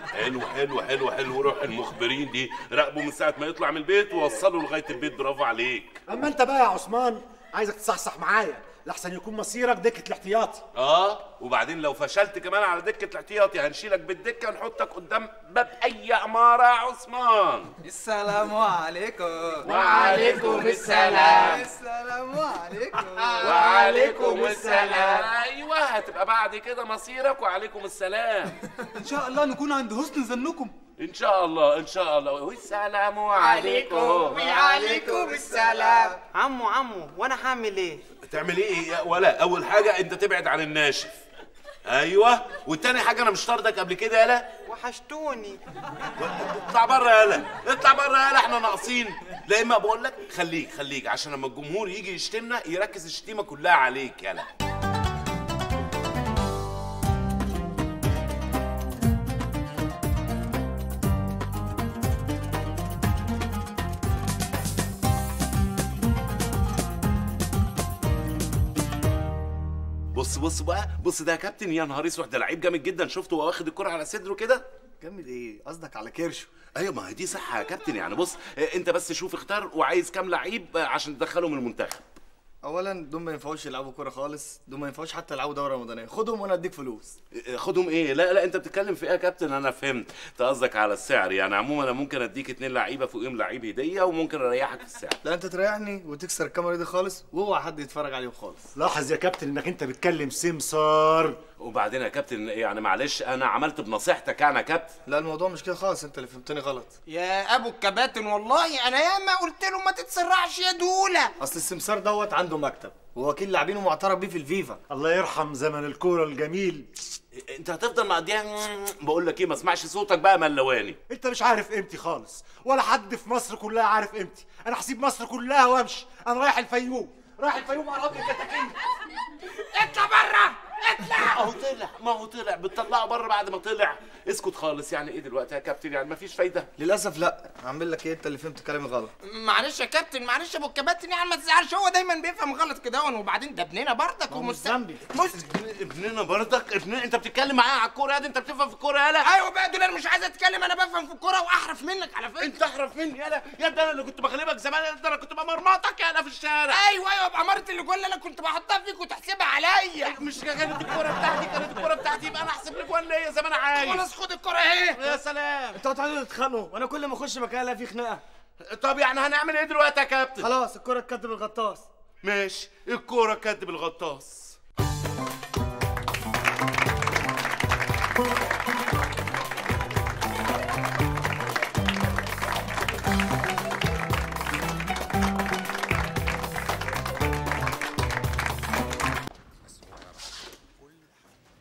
حلو روح المخبرين دي، راقبه من ساعة ما يطلع من البيت ووصله لغاية البيت. برافو عليك. أما أنت بقى يا عثمان، عايزك تصحصح معايا لحسن يكون مصيرك دكة الاحتياطي. وبعدين لو فشلت كمان على دكة الاحتياطي هنشيلك بالدكة ونحطك قدام باب أي عمارة يا عثمان. السلام عليكم. وعليكم السلام. السلام عليكم. وعليكم السلام. أيوه هتبقى بعد كده مصيرك وعليكم السلام. إن شاء الله نكون عند حسن ظنكم. إن شاء الله. والسلام عليكم. وعليكم السلام. عمو وانا هعمل ايه؟ تعمل ايه ولا؟ اول حاجه انت تبعد عن الناشف. ايوه، والتاني حاجه انا مش طاردك قبل كده يالا؟ وحشتوني. اطلع بره يالا، اطلع بره يالا، احنا ناقصين. لا اما بقول لك خليك عشان لما الجمهور يجي يشتمنا يركز الشتيمه كلها عليك يالا. بص ده يا كابتن، يا نهار اسود، ده لعيب جامد جدا. شفته وهو واخد الكرة على صدره كده؟ جامد ايه؟ قصدك على كرشه؟ ايوه ما هي دي صح يا كابتن. يعني بص انت بس شوف اختار وعايز كام لعيب عشان تدخلهم المنتخب. اولا دول ما ينفعوش يلعبوا كوره خالص، دول ما ينفعوش حتى يلعبوا دوره رمضانيه. خدهم وانا اديك فلوس. خدهم ايه؟ لا انت بتتكلم في ايه يا كابتن؟ انا فهمت انت قصدك على السعر. يعني عموما انا ممكن اديك 2 لعيبه فوقيهم لعيب هديه، وممكن اريحك في السعر. لا انت تريحني وتكسر الكاميرا دي خالص، واوعى حد يتفرج عليهم خالص. لاحظ يا كابتن انك انت بتكلم سمسار. وبعدين يا كابتن يعني معلش انا عملت بنصيحتك يعني يا كابتن. لا الموضوع مش كده خالص، انت اللي فهمتني غلط. يا ابو الكباتن والله انا ياما قلت له ما تتسرعش يا دوله. اصل السمسار دوت عنده مكتب ووكيل لاعبين ومعترف بيه في الفيفا. الله يرحم زمن الكوره الجميل. انت هتفضل مقضيها. بقول لك ايه، ما اسمعش صوتك بقى ملواني. انت مش عارف قيمتي خالص، ولا حد في مصر كلها عارف قيمتي. انا هسيب مصر كلها وامشي. انا رايح الفيوم اقرب الكتاكيت. اطلع بره اطلع. ما هو طلع بتطلعه بره بعد ما طلع. اسكت خالص. يعني ايه دلوقتي يا كابتن؟ يعني مفيش فايده؟ للاسف لا. هعمل لك ايه؟ انت اللي فهمت كلامي غلط. معلش يا كابتن، معلش يا ابو الكباتن، يعني ما تزعلش، هو دايما بيفهم غلط كده. وبعدين ده ابننا برضك ابننا برضك. انت بتتكلم معايا على الكوره يا دي؟ انت بتفهم في الكوره يالا؟ ايوه بقى دول، انا مش عايز اتكلم، انا بفهم في الكوره واحرف منك على فكره. انت احرف مني يالا؟ يا ده انا اللي كنت بغلبك زمان، يا ده انا كنت بمرمطك يالا في الشارع. ايوه بأمارة اللي جوه اللي انا كنت بحطها فيك وتحسبها عليا. مش كانت الكوره بتاعتي، كانت الكوره بتاعتي، يبقى انا احسب لك ولا ايه زي ما انا عايز. خلاص خد الكوره اهي. يا سلام. انتوا هتقعدوا تتخانقوا وانا كل ما اخش مكان الاقي فيه خناقه. طب يعني هنعمل ايه دلوقتي يا كابتن؟ خلاص الكوره اتكتب الغطاس. ماشي، الكوره اتكتب الغطاس.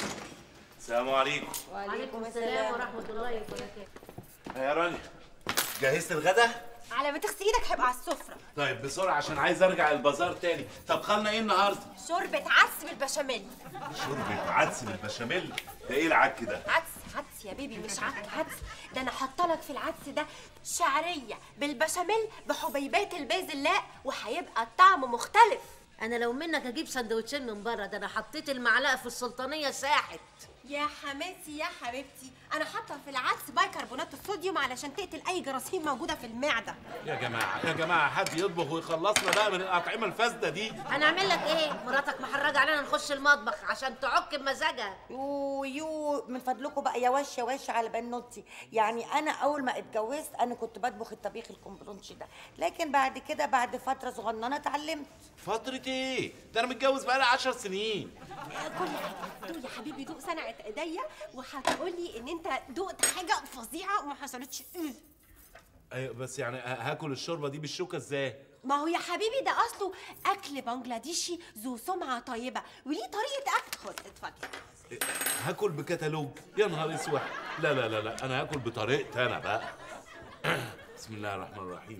السلام عليكم. وعليكم السلام ورحمة الله وبركاته. يا رانيا جهزت الغدا؟ على ما تغسل ايدك هيبقى على السفره. طيب بسرعه عشان عايز ارجع البازار تاني. طب خلنا ايه النهارده؟ شوربه عدس بالبشاميل. شوربه عدس بالبشاميل؟ ده ايه العك ده؟ عدس يا بيبي، مش عدس. ده انا حاطه لك في العدس ده شعريه بالبشاميل بحبيبات البازلاء، وهيبقى الطعم مختلف. انا لو منك اجيب سندوتشين من بره، ده انا حطيت المعلقه في السلطانيه ساحت. يا حماتي يا حبيبتي، انا حاطه في العدس بايكربونات الصوديوم علشان تقتل اي جراثيم موجوده في المعده. يا جماعه حد يطبخ ويخلصنا بقى من الاطعمه الفاسده دي. هنعمل لك ايه؟ مراتك محرجه علينا نخش المطبخ عشان تعك بمزاجها. يو من فضلكم بقى يا وش على بنوتي. يعني انا اول ما اتجوزت انا كنت بطبخ الطبيخ الكومبلونشي ده، لكن بعد كده بعد فتره صغننه اتعلمت. فتره ايه؟ ده انا متجوز بقالي 10 سنين. كل حاجه دوق يا حبيبي، دوق صنعة ايديا وهتقولي ان انت دقت حاجه فظيعه وما حصلتش. ايوه بس يعني هاكل الشوربه دي بالشوكه ازاي؟ ما هو يا حبيبي ده اصله اكل بنجلاديشي ذو سمعه طيبه وليه طريقه اكل. خد اتفضل. هاكل بكتالوج؟ يا نهار اسود. لا انا هاكل بطريقتي انا بقى. بسم الله الرحمن الرحيم.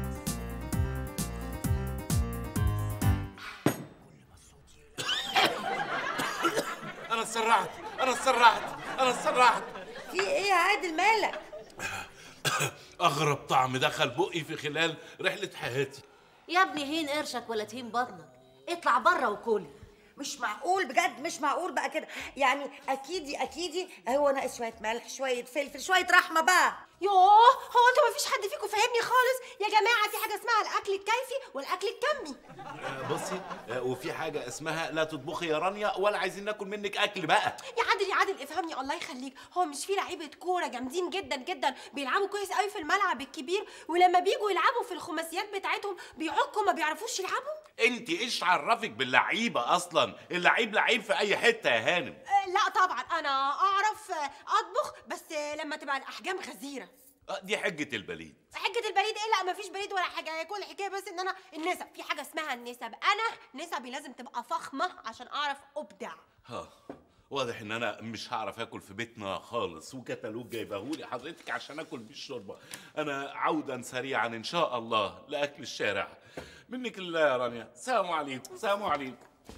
انا اتسرعت. في ايه يا عادل مالك؟ اغرب طعم دخل بقي في خلال رحله حياتي. يا ابني هين قرشك ولا تهين بطنك، اطلع بره وكلي. مش معقول بجد، مش معقول بقى كده. يعني اكيدي هو ناقص شويه ملح، شويه فلفل، شويه رحمه بقى. يوه، هو انتوا مفيش حد فيكم فاهمني خالص يا جماعه؟ في حاجه اسمها الاكل الكيفي والاكل الكمي. بصي، وفي حاجه اسمها لا تطبخي يا رانيا ولا عايزين ناكل منك اكل بقى. يا عادل افهمني الله يخليك. هو مش في لعيبه كوره جامدين جدا بيلعبوا كويس قوي في الملعب الكبير، ولما بيجوا يلعبوا في الخماسيات بتاعتهم بيعكوا ما بيعرفوش يلعبوا؟ انت ايش عرفك باللعيبه اصلا؟ اللعيب لعيب في اي حته يا هانم. لا طبعا انا اعرف اطبخ، بس لما تبقى الاحجام غزيره. دي حجه البليد. حجه البليد ايه؟ لا مفيش بليد ولا حاجه. كل الحكايه بس ان انا النسب، في حاجه اسمها النسب. انا نسبي لازم تبقى فخمه عشان اعرف ابدع. واضح ان انا مش هعرف اكل في بيتنا خالص، وكتالوج جايبهولي حضرتك عشان اكل بيه الشوربه. انا عودا سريعا ان شاء الله لاكل الشارع. منك لله يا رانيا. سلام عليكم. سلام عليكم.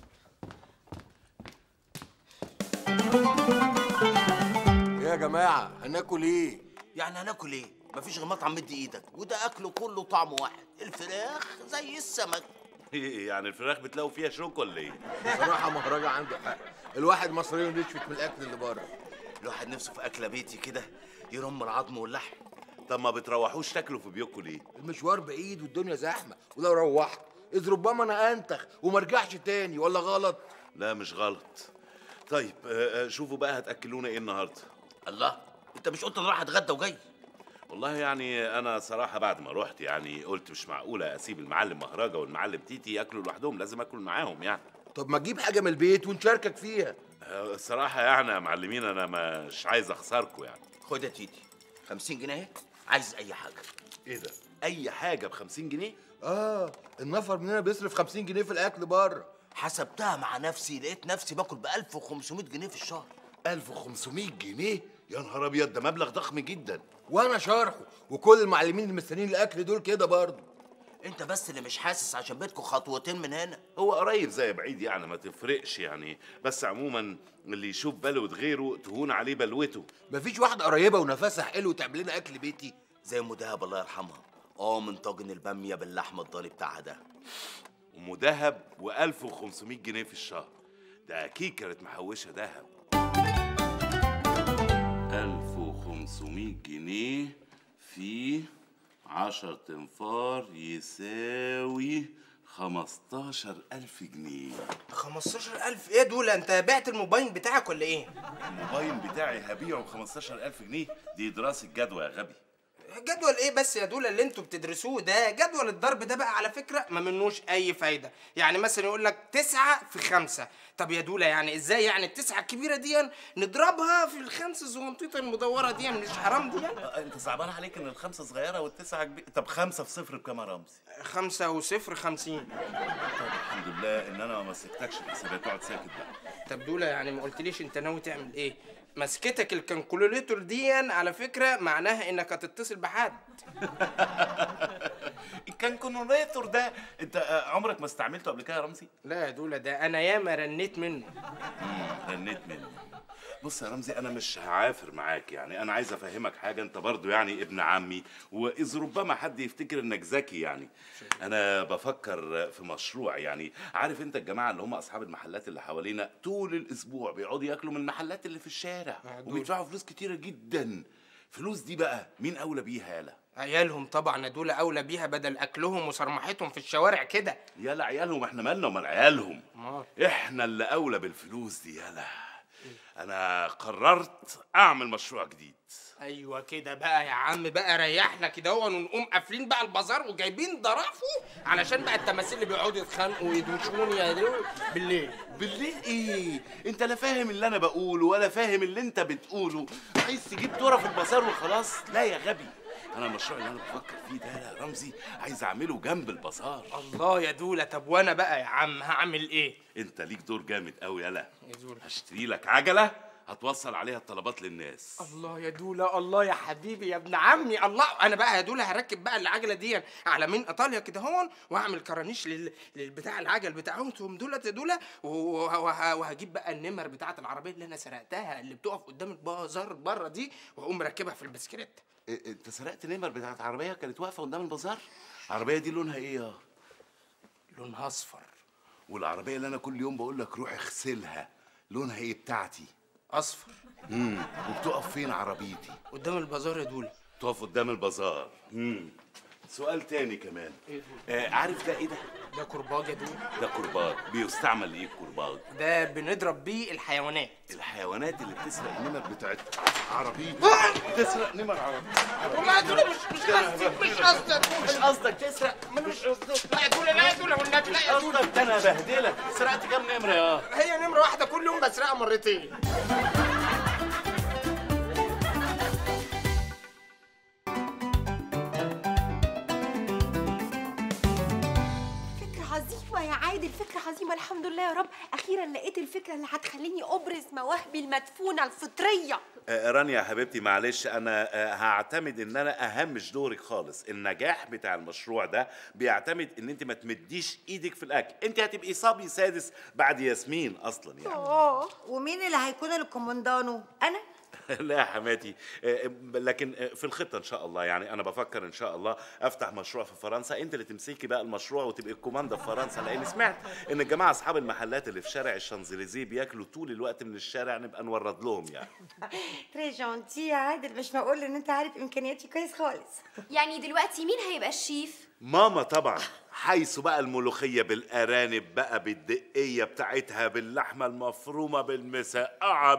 يا جماعه هناكل ايه؟ يعني هناكل ايه؟ مفيش غير مطعم مدي ايدك، وده اكله كله طعمه واحد. الفراخ زي السمك. ايه يعني الفراخ بتلاقوا فيها شوك ولا ايه؟ بصراحه مهرجة عنده حق. الواحد مصري ونشفت من الاكل اللي بره. الواحد نفسه في اكله بيتي كده يرم العظم واللحم. طب ما بتروحوش تاكلوا في بيوتكم ليه؟ المشوار بعيد والدنيا زحمه، ولو روحت اذ ربما انا انتخ وما ارجعش تاني. ولا غلط؟ لا مش غلط. طيب شوفوا بقى هتاكلونا ايه النهارده؟ الله، انت مش قلت انا رايح اتغدى وجاي؟ والله يعني انا صراحه بعد ما رحت يعني قلت مش معقوله اسيب المعلم مهرجه والمعلم تيتي ياكلوا لوحدهم، لازم اكل معاهم يعني. طب ما تجيب حاجه من البيت ونشاركك فيها. الصراحه يعني يا معلمين انا مش عايز اخسركم يعني. خد يا تيتي 50 جنيه اهي، عايز اي حاجه. ايه ده؟ اي حاجه ب 50 جنيه؟ النفر مننا بيصرف 50 جنيه في الاكل بره. حسبتها مع نفسي لقيت نفسي باكل ب 1500 جنيه في الشهر. 1500 جنيه؟ يا نهار ابيض، ده مبلغ ضخم جدا. وانا شارحه، وكل المعلمين اللي مستنيين الاكل دول كده برضه. انت بس اللي مش حاسس عشان بيتكم خطوتين من هنا. هو قريب زي بعيد يعني ما تفرقش يعني، بس عموما اللي يشوف بلوة غيره تهون عليه بلوته. مفيش واحده قريبه ونفسها حلو تعمل لنا اكل بيتي؟ زي ام دهب الله يرحمها. من طاجن الباميه باللحمه الضاني بتاعها ده. ام دهب و1500 جنيه في الشهر، ده اكيد كانت محوشه دهب. 1500 جنيه في 10 تنفار يساوي 15000 جنيه. 15000 ايه دول؟ انت بعت الموبايل بتاعك ولا ايه؟ الموبايل بتاعي هبيعه ب 15000 جنيه، دي دراسة جدوى يا غبي. جدول ايه بس يا دول اللي انتوا بتدرسوه ده؟ جدول الضرب ده بقى على فكرة ما منوش اي فايدة. يعني مثلا يقول لك 9 في 5. طب يا دولة يعني ازاي يعني ال9 الكبيرة دي نضربها في ال5 الزغنطيطة المدورة دي؟ مش حرام دي يعني؟ انت صعبان عليك ان ال5 صغيرة وال9 كبيرة؟ طب 5 في 0 بكام يا رمزي؟ 5 و0 50. طب الحمد لله ان انا ما مسكتكش الحسابات، اقعد ساكت بقى. طب دولا يعني ما قلتليش انت ناوي تعمل ايه؟ مسكتك الكالكوليتور دي على فكره معناها انك هتتصل بحد. الكالكوليتور ده انت عمرك ما استعملته قبل كده يا رمزي؟ لا يا دولا، ده انا ياما رنيت منه. رنيت منه. بص يا رمزي، انا مش هعافر معاك، يعني انا عايز افهمك حاجه، انت برضو يعني ابن عمي، واذ ربما حد يفتكر انك ذكي يعني. انا بفكر في مشروع، يعني عارف انت الجماعه اللي هم اصحاب المحلات اللي حوالينا طول الاسبوع بيقعدوا ياكلوا من المحلات اللي في الشارع وبيدفعوا فلوس كتيره جدا. فلوس دي بقى مين اولى بيها يالا؟ عيالهم طبعا، دول اولى بيها بدل اكلهم وصرمحتهم في الشوارع كده. يالا عيالهم، احنا مالنا ومال عيالهم؟ احنا اللي اولى بالفلوس دي يالا. انا قررت اعمل مشروع جديد. ايوه كده بقى يا عم، بقى ريحنا كده ونقوم قافلين بقى البازار وجايبين ضرافه علشان بقى التماثيل اللي بيقعدوا يتخانقوا ويدوشوني يا دول بالليل. بالليل ايه؟ انت لا فاهم اللي انا بقوله ولا فاهم اللي انت بتقوله. عايز تجيب ذره في البازار وخلاص؟ لا يا غبي، انا المشروع اللي انا بفكر فيه ده يا رمزي عايز اعمله جنب البازار. الله يا دولا، طب وانا بقى يا عم هعمل ايه؟ انت ليك دور جامد قوي يالا. يا دولا هشتري لك عجله هتوصل عليها الطلبات للناس. الله يا دولا، الله يا حبيبي يا ابن عمي، الله. انا بقى يا دولا هركب بقى العجله دي على من ايطاليا كده هون، واعمل كرانيش للبتاع العجل بتاعهم دولت يا دولا، وهجيب بقى النمر بتاعه العربيه اللي انا سرقتها اللي بتقف قدام البازار بره دي، واقوم مركبها في البسكليت. انت سرقت نمر بتاعه عربيه كانت واقفه قدام البازار؟ العربيه دي لونها ايه يا؟ لونها اصفر. والعربيه اللي انا كل يوم بقول لك روح اغسلها لونها ايه بتاعتي؟ اصفر. وبتقف فين عربيتي؟ قدام البازار يا دولا. تقف قدام البازار. سؤال تاني كمان. عارف ده ايه ده؟ ده كرباج يا دولا. ده كرباج، بيستعمل ايه الكرباج؟ ده بنضرب بيه الحيوانات. الحيوانات اللي بتسرق النمر بتاعت عربيتي. بتسرق نمر عربيتي. والله يا دولا مش قصدك تسرق. مش قصدك. لا يا دولا، لا يا دولا والنبي، لا يا دولا. ده انا بهدلك. سرقت كام نمره يا؟ هي نمره واحده كل يوم بسرقها مرتين. عظيمة يا عادل، فكرة عظيمة، الحمد لله يا رب، أخيرا لقيت الفكرة اللي هتخليني أبرز مواهبي المدفونة الفطرية. رانيا يا حبيبتي معلش، أنا هعتمد إن أنا أهمش دورك خالص. النجاح بتاع المشروع ده بيعتمد إن أنت ما تمديش إيدك في الأكل، أنت هتبقي صبي سادس بعد ياسمين أصلا يعني. ومين اللي هيكون الكومندانو؟ أنا؟ لا يا حماتي، لكن في الخطه ان شاء الله، يعني انا بفكر ان شاء الله افتح مشروع في فرنسا، انت اللي تمسكي بقى المشروع وتبقي الكوماندا في فرنسا، لان سمعت ان الجماعه اصحاب المحلات اللي في شارع الشانزليزيه بياكلوا طول الوقت من الشارع، نبقى نورد لهم يعني. تري جونتي يا عادل، مش معقول ان انت عارف امكانياتي كويس خالص. يعني دلوقتي مين هيبقى الشيف؟ ماما طبعا، حيث بقى الملوخيه بالارانب بقى بالدقيه بتاعتها باللحمه المفرومه بالمسقعه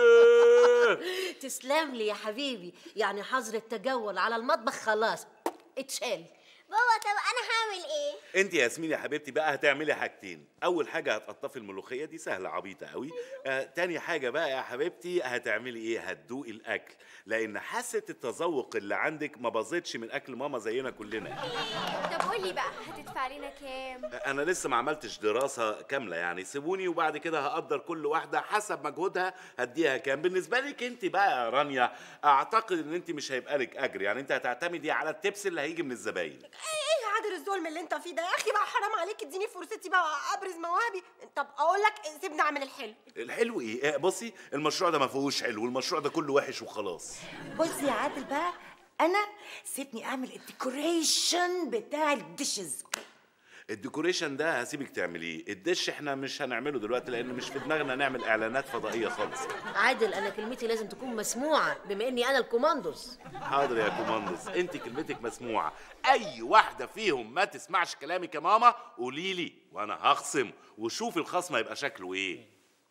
تسلم لي يا حبيبي، يعني حظر التجول على المطبخ خلاص اتشال. بابا طب انا هعمل ايه؟ انت يا ياسمين يا حبيبتي بقى هتعملي حاجتين. اول حاجه هتقطفي الملوخيه، دي سهله عبيطه قوي. تاني حاجه بقى يا حبيبتي هتعملي ايه؟ هتدوقي الاكل، لان حاسه التذوق اللي عندك ما باظتش من اكل ماما زينا كلنا. طب قول لي بقى هتدفع لنا كام؟ انا لسه ما عملتش دراسه كامله يعني، سيبوني وبعد كده هقدر كل واحده حسب مجهودها هديها كام. بالنسبه لك انت بقى يا رانيا، اعتقد ان انت مش هيبقى لك اجر، يعني انت هتعتمدي على التبس اللي هيجي من الزباين. ايه يا عادل الظلم اللي انت فيه ده يا اخي؟ بقى حرام عليك، اديني فرصتي بقى ابرز مواهبي. طب اقول لك سيبني اعمل الحلو. الحلو ايه؟ بصي المشروع ده ما فيهوش حلو، المشروع ده كله وحش وخلاص. بص يا عادل بقى، انا سيبني اعمل الديكوريشن بتاع الديشز. الديكوريشن ده هسيبك تعمليه، الدش احنا مش هنعمله دلوقتي لان مش في دماغنا نعمل اعلانات فضائيه خالص. عادل انا كلمتي لازم تكون مسموعه بما اني انا الكوماندوس. حاضر يا كوماندوس، انت كلمتك مسموعه. اي واحده فيهم ما تسمعش كلامك يا ماما قولي لي وانا هخصم، وشوف الخصم هيبقى شكله ايه.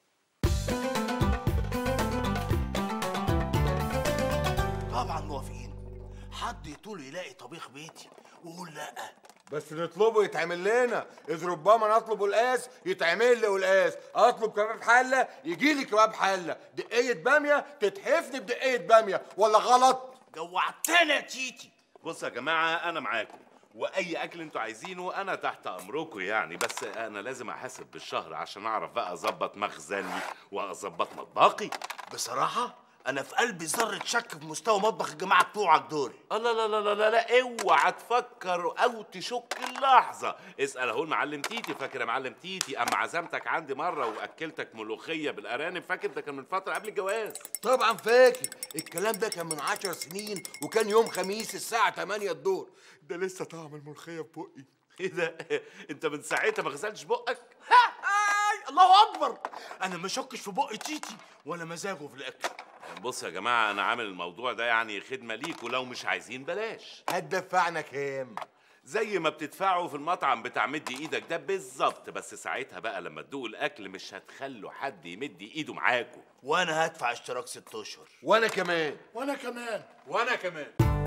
طبعا موافقين. حد يطول يلاقي طبيخ بيتي وقول لا، بس نطلبه يتعمل لنا، اذ ربما نطلب القاس يتعمل لي قلقاس، اطلب كباب حله يجي لي كباب حله، دقيه باميه تتحفني بدقيه باميه، ولا غلط؟ جوعتنا يا تيتي. بصوا يا جماعه انا معاكم، واي اكل انتوا عايزينه انا تحت امركم يعني، بس انا لازم احاسب بالشهر عشان اعرف بقى اظبط مخزني واظبط مطبخي. بصراحه انا في قلبي ذره شك في مستوى مطبخ الجماعه بتوعك دول. لا لا لا لا لا لا، اوعى تفكر او تشك اللحظه. اسال اهو المعلم تيتي، فاكر يا معلم تيتي اما عزمتك عندي مره واكلتك ملوخيه بالارانب؟ فاكر ده كان من فتره قبل الجواز. طبعا فاكر، الكلام ده كان من 10 سنين وكان يوم خميس الساعه 8 الظهر. ده لسه طعم الملوخيه في بقي. ايه ده؟ انت من ساعتها ما غسلتش بقك؟ الله اكبر، انا ما شكش في بق تيتي ولا مزاجه في الاكل. بص يا جماعه، انا عامل الموضوع ده يعني خدمه ليكوا، لو مش عايزين بلاش. هتدفعنا كام؟ زي ما بتدفعوا في المطعم بتاع مد ايدك ده بالظبط، بس ساعتها بقى لما تدوقوا الاكل مش هتخلوا حد يمد ايده معاكم. وانا هدفع اشتراك 6 اشهر. وانا كمان. وانا كمان. وانا كمان.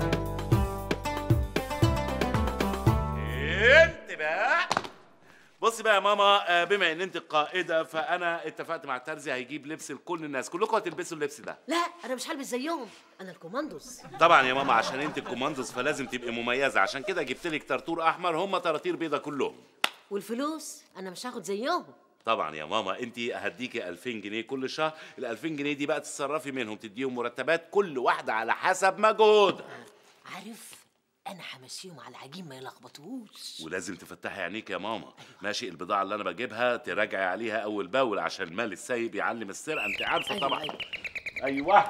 انت بقى بص بقى يا ماما، بما ان انت القائده فانا اتفقت مع الترزي هيجيب لبس لكل الناس، كلكم هتلبسوا اللبس ده. لا انا مش هلبس زيهم، انا الكوماندوس. طبعا يا ماما عشان انت الكوماندوس فلازم تبقي مميزه، عشان كده جبت لك طرطور احمر، هم طراطير بيضه كلهم. والفلوس انا مش هاخد زيهم. طبعا يا ماما انت هديكي 2000 جنيه كل شهر، ال 2000 جنيه دي بقى تتصرفي منهم، تديهم مرتبات كل واحده على حسب مجهودها. عارف انا همشيهم على عجين ما يلخبطوش. ولازم تفتحي عينيك يا ماما. ماشي، البضاعه اللي انا بجيبها تراجعي عليها اول باول عشان المال السايب يعلم السرقه، انت عارفه طبعا. ايوه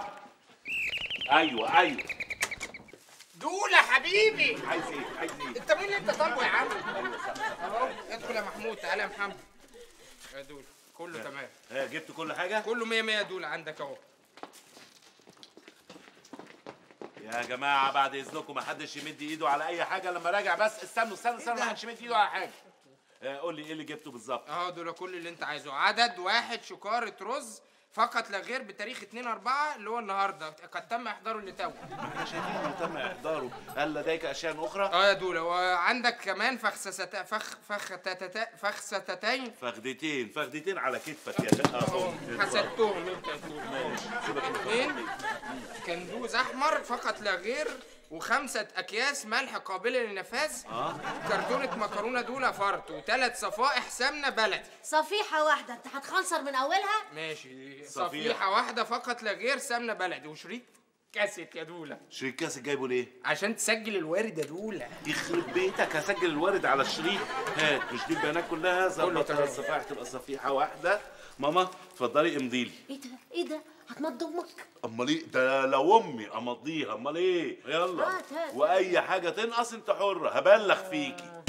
دولة حبيبي. عايز ايه؟ انت مين اللي انت طالبه يا عم؟ اهو ادخل يا محمود، تعالى يا محمد. يا دولة كله تمام. جبت كل حاجه؟ كله 100 100 دولة عندك اهو. يا جماعه بعد اذنكم ما حدش يمد ايده على اي حاجه لما راجع، بس استنوا ما حدش يمد ايده على حاجه. قول لي ايه اللي جبته بالظبط؟ اهو دول كل اللي انت عايزه. عدد 1 شكارة رز فقط لا غير بتاريخ 2/4 اللي هو النهارده، قد تم احضاره لتو. احنا شايفين انه تم احضاره، هل لديك اشياء اخرى؟ يا دوله، وعندك كمان فخستين فخدتين على كتفك يا شيخ. حسدتهم انت يا دوله. 2 كندوز احمر فقط لا غير، و5 اكياس ملح قابله للنفاذ، كرتونه مكرونه دوله فرط، و3 صفائح سمنه بلدي. صفيحه واحده انت هتخنصر من اولها؟ ماشي، صفيحه واحده فقط لا غير سمنه بلدي، وشريط كاسيت يا دوله. شريط كاسيت جايبه ليه؟ عشان تسجل الوارد يا دوله. يخرب بيتك، هسجل الوارد على الشريط. هات، مش دي البيانات كلها؟ ظبطها، الصفائح تبقى صفيحه واحده. ماما اتفضلي امضي لي. ايه ده؟ هتمضي امك؟ امال ايه ده؟ لو امي امضيها، امال ايه؟ يلا واي حاجه تنقص انت حره، هبلغ فيكي.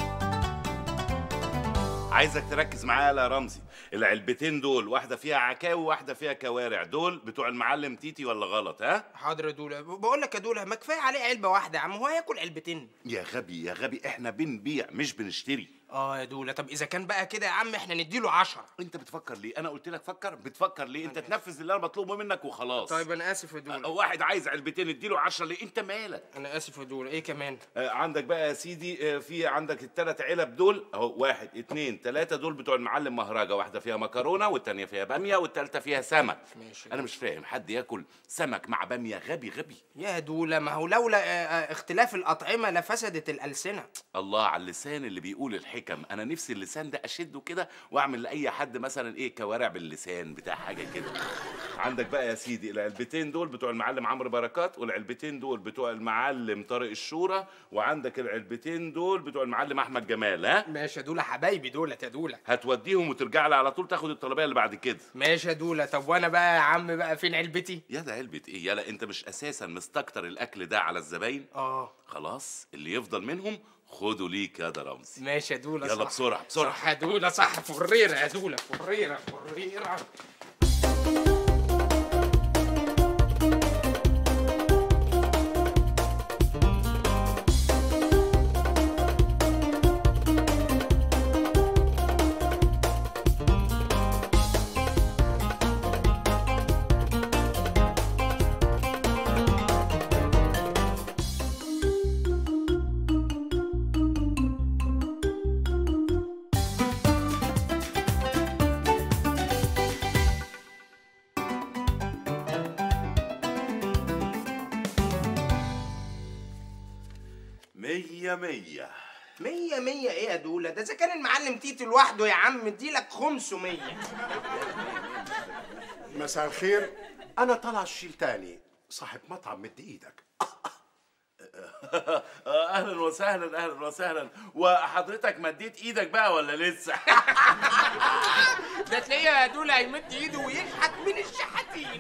عايزك تركز معايا يا رمزي، العلبتين دول واحده فيها عكاوي وواحده فيها كوارع، دول بتوع المعلم تيتي ولا غلط؟ ها؟ حاضر يا دوله. بقول لك يا دوله، ما كفايه عليه علبه واحده يا عم، هو هياكل علبتين؟ يا غبي احنا بنبيع مش بنشتري. يا دوله، طب اذا كان بقى كده يا عم احنا نديله 10. انت بتفكر ليه؟ انا قلت لك فكر، بتفكر ليه؟ انت تنفذ اللي انا بطلبه منك وخلاص. طيب انا اسف يا دوله. واحد عايز علبتين اديله 10 ليه؟ انت مالك؟ انا اسف يا دوله. ايه كمان؟ عندك بقى يا سيدي، في عندك ال3 علب دول اهو، 1 2 3 دول بتوع المعلم مهرجه، واحده فيها مكرونه والثانيه فيها باميه والثالثه فيها سمك. ماشي. انا مش فاهم حد ياكل سمك مع باميه، غبي. يا دوله، ما هو لولا اختلاف الاطعمه لفسدت الالسنه. الله على اللسان اللي بيقول الحكم. انا نفسي اللسان ده اشده كده واعمل لاي حد مثلا ايه، كوارع باللسان بتاع حاجه كده. عندك بقى يا سيدي العلبتين دول بتوع المعلم عمرو بركات، والعلبتين دول بتوع المعلم طارق الشورى، وعندك العلبتين دول بتوع المعلم احمد جمال. ها ماشي يا دوله، حبايبي دولت يا دوله. هتوديهم وترجع لي على طول تاخد الطلبيه اللي بعد كده. ماشي يا دوله. طب وانا بقى يا عم بقى فين علبتي؟ يا ده علبه ايه؟ يلا انت مش اساسا مستكتر الاكل ده على الزباين؟ خلاص اللي يفضل منهم خدوا ليك يا ده رمزي. ماشي يا دوله. يلا بسرعه صح يا دوله، صح. فريره يا دوله، فريره. مية 100 100 ايه يا دوله؟ ده اذا كان المعلم تيتي لوحده يا عم مديلك 500. مساء الخير، انا طلع الشيلتاني صاحب مطعم مد ايدك. اهلا وسهلا اهلا وسهلا. وحضرتك مديت ايدك بقى ولا لسه؟ ده تلاقيه يا دوله هيمد ايده ويشحت من الشحاتين.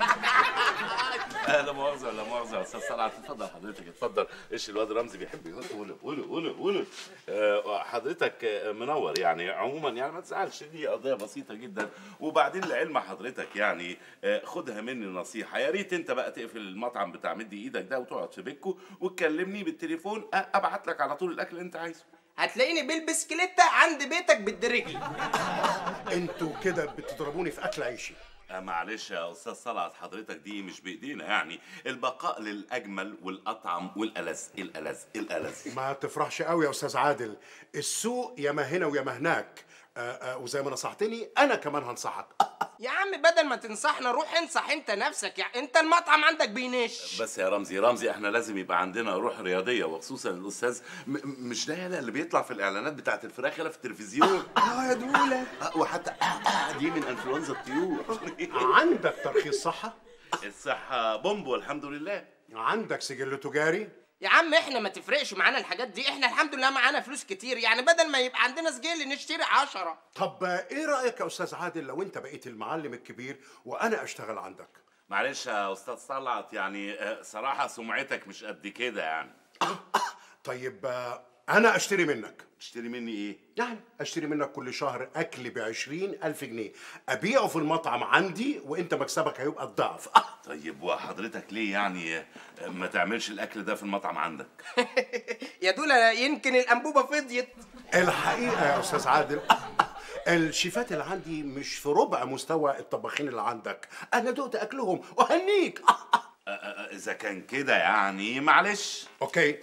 لا مؤاخذة لا مؤاخذة يا استاذ صلاح، اتفضل حضرتك اتفضل. ايش الواد رمزي بيحب يقول قول حضرتك منور يعني. عموما يعني ما تزعلش، دي قضية بسيطة جدا. وبعدين لعلم حضرتك يعني خدها مني نصيحة، يا ريت انت بقى تقفل المطعم بتاع مد ايدك ده وتقعد في بيتكو وتكلمني بالتليفون، ابعت لك على طول الاكل اللي انت عايزه. هتلاقيني بالبسكليتة عند بيتك بالدرجل. انتوا كده بتضربوني في اكل عيشي. معلش يا استاذ صلعت، حضرتك دي مش بايدينا يعني. البقاء للاجمل والاطعم والالذ الالذ. ما تفرحش قوي يا استاذ عادل، السوق يا ما هنا ويا ما هناك. وزي ما نصحتني انا كمان هنصحك. يا عم بدل ما تنصحنا روح انصح انت نفسك. يعني انت المطعم عندك بينش. بس يا رمزي احنا لازم يبقى عندنا روح رياضيه، وخصوصا الاستاذ مش ده يالا اللي بيطلع في الاعلانات بتاعت الفراخ يالا في التلفزيون. يا دوله. وحتى دي من انفلونزا الطيور. عندك ترخيص صحه؟ الصحه بومبو الحمد لله. عندك سجل تجاري؟ يا عم احنا ما تفرقش معانا الحاجات دي، احنا الحمد لله معانا فلوس كتير، يعني بدل ما يبقى عندنا سجل نشتري 10. طب ايه رايك يا استاذ عادل لو انت بقيت المعلم الكبير وانا اشتغل عندك؟ معلش يا استاذ طلعت، يعني صراحه سمعتك مش قد كده يعني. طيب انا اشتري منك. تشتري مني ايه؟ يعني اشتري منك كل شهر اكل ب20,000 جنيه ابيعه في المطعم عندي وانت مكسبك هيبقى الضعف. طيب وحضرتك ليه يعني ما تعملش الاكل ده في المطعم عندك؟ يا دوله يمكن الانبوبه فضيت. الحقيقه يا استاذ عادل الشيفات اللي عندي مش في ربع مستوى الطباخين اللي عندك، انا دقت اكلهم وهنيك. اذا كان كده يعني معلش. اوكي،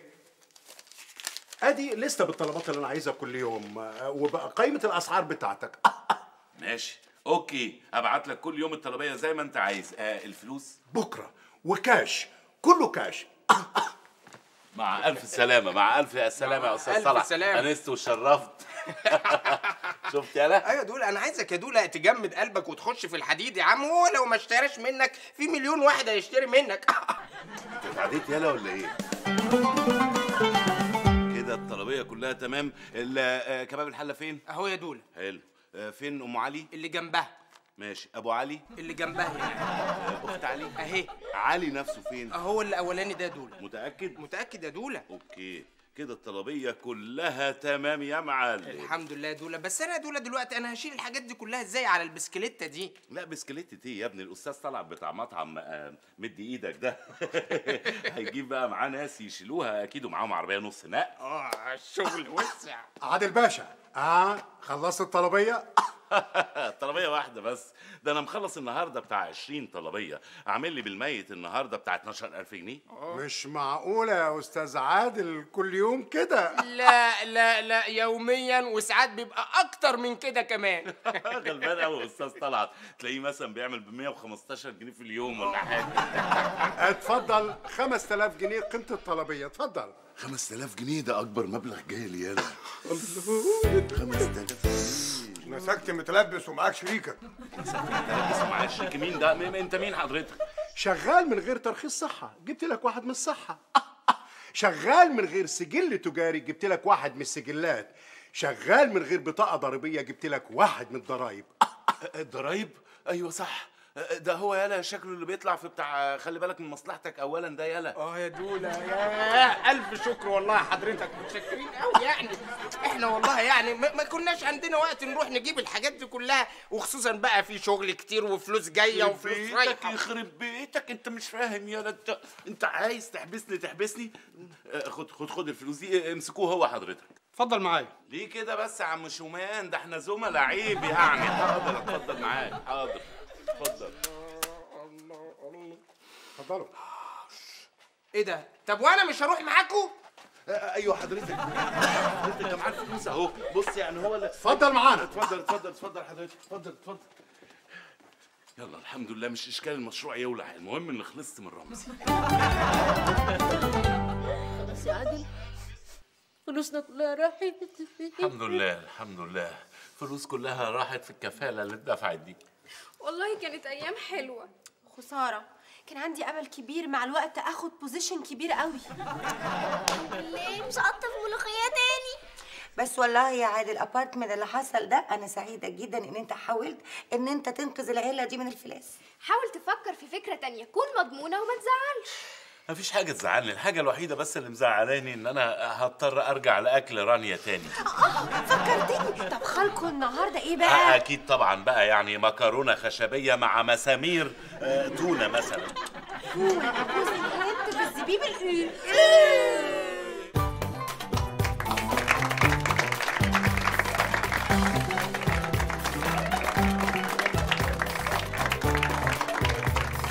ادي لسته بالطلبات اللي انا عايزها كل يوم وبقى قائمه الاسعار بتاعتك. ماشي اوكي، ابعت لك كل يوم الطلبيه زي ما انت عايز. الفلوس بكره وكاش، كله كاش. مع الف سلامه. مع الف سلامه يا استاذ صلاح. الف سلامه. انست وشرفت. شفت يالا؟ ايوه دوله، انا عايزك يا دوله تجمد قلبك وتخش في الحديد يا عم. هو لو ما اشتراش منك في مليون واحد هيشتري منك. انت اتعديت يالا ولا ايه؟ كده الطلبيه كلها تمام. كباب الحله فين؟ اهو يا دوله. حلو. فين ام علي؟ اللي جنبها. ماشي. ابو علي؟ اللي جنبها يعني. اخت علي؟ اهي. علي نفسه فين؟ اهو الاولاني ده يا دوله. متاكد؟ متاكد يا دوله. اوكي كده الطلبيه كلها تمام يا معلم. الحمد لله يا دوله. بس انا يا دوله دلوقتي انا هشيل الحاجات دي كلها ازاي على البسكليته دي؟ لا بسكليتة ايه يا ابني؟ الاستاذ طلع بتاع مطعم مد ايدك ده هيجيب بقى معاه ناس يشيلوها اكيد، ومعاهم عربيه نص نقل. الشغل وسع. عادل باشا خلصت الطلبيه؟ طلبيه واحده بس، ده انا مخلص النهارده بتاع 20 طلبيه. اعمل لي بالميت النهارده بتاع 12,000 جنيه. مش معقوله يا استاذ عادل كل يوم كده. لا لا لا، يوميا وساعات بيبقى اكتر من كده كمان. غلبان قوي استاذ طلعت، تلاقيه مثلا بيعمل ب 115 جنيه في اليوم ولا حاجه. اتفضل 5000 جنيه قيمه الطلبيه، اتفضل. 5000 جنيه ده اكبر مبلغ جالي يالا. 5000 جنيه. مسكت متلبس ومعاك شريكك. مسكت متلبس ومعاك شريك مين ده؟ انت مين حضرتك؟ شغال من غير ترخيص صحه، جبت لك واحد من الصحه. شغال من غير سجل تجاري، جبت لك واحد من السجلات. شغال من غير بطاقه ضريبيه، جبت لك واحد من الضرايب. الضرايب؟ ايوه صح، ده هو يالا شكله اللي بيطلع في بتاع خلي بالك من مصلحتك اولا ده يالا. يا دوله يا الف شكر والله حضرتك، متشكرين قوي يعني. احنا والله يعني ما كناش عندنا وقت نروح نجيب الحاجات دي كلها، وخصوصا بقى في شغل كتير وفلوس جايه وفلوس رايحه. يخرب بيتك انت مش فاهم يالا. انت عايز تحبسني. خد الفلوس دي امسكوه هو حضرتك. اتفضل معايا. ليه كده بس يا عم شومان؟ ده احنا زملاء عيب يعني. حاضر اتفضل معاك. حاضر اتفضل. اتفضلوا. ايه ده؟ طب وانا مش هروح معاكم؟ ايوه حضرتك معاك فلوس اهو. بص يعني هو اللي اتفضل معانا. اتفضل حضرتك. اتفضل. يلا الحمد لله مش اشكال المشروع يولع، المهم اني خلصت من رمزي. خلاص يا عادل فلوسنا كلها راحت. الحمد لله الحمد لله، فلوس كلها راحت في الكفالة اللي اتدفعت دي. والله كانت ايام حلوه. خساره، كان عندي امل كبير مع الوقت اخد بوزيشن كبير قوي. ليه مش هقطف ملوخيه تاني؟ بس والله يا عادل الابارتمنت اللي حصل ده انا سعيده جدا ان انت حاولت ان انت تنقذ العيله دي من الفلاس. حاول تفكر في فكره تانية تكون مضمونه وما تزعلش. مفيش حاجة تزعلني، الحاجة الوحيدة بس اللي مزعلاني إن أنا هضطر أرجع لأكل رانيا تاني. فكرتني. طب خالكوا النهارده إيه بقى؟ أكيد طبعا بقى، يعني مكرونة خشبية مع مسامير تونة مثلا. تونة بالزبيب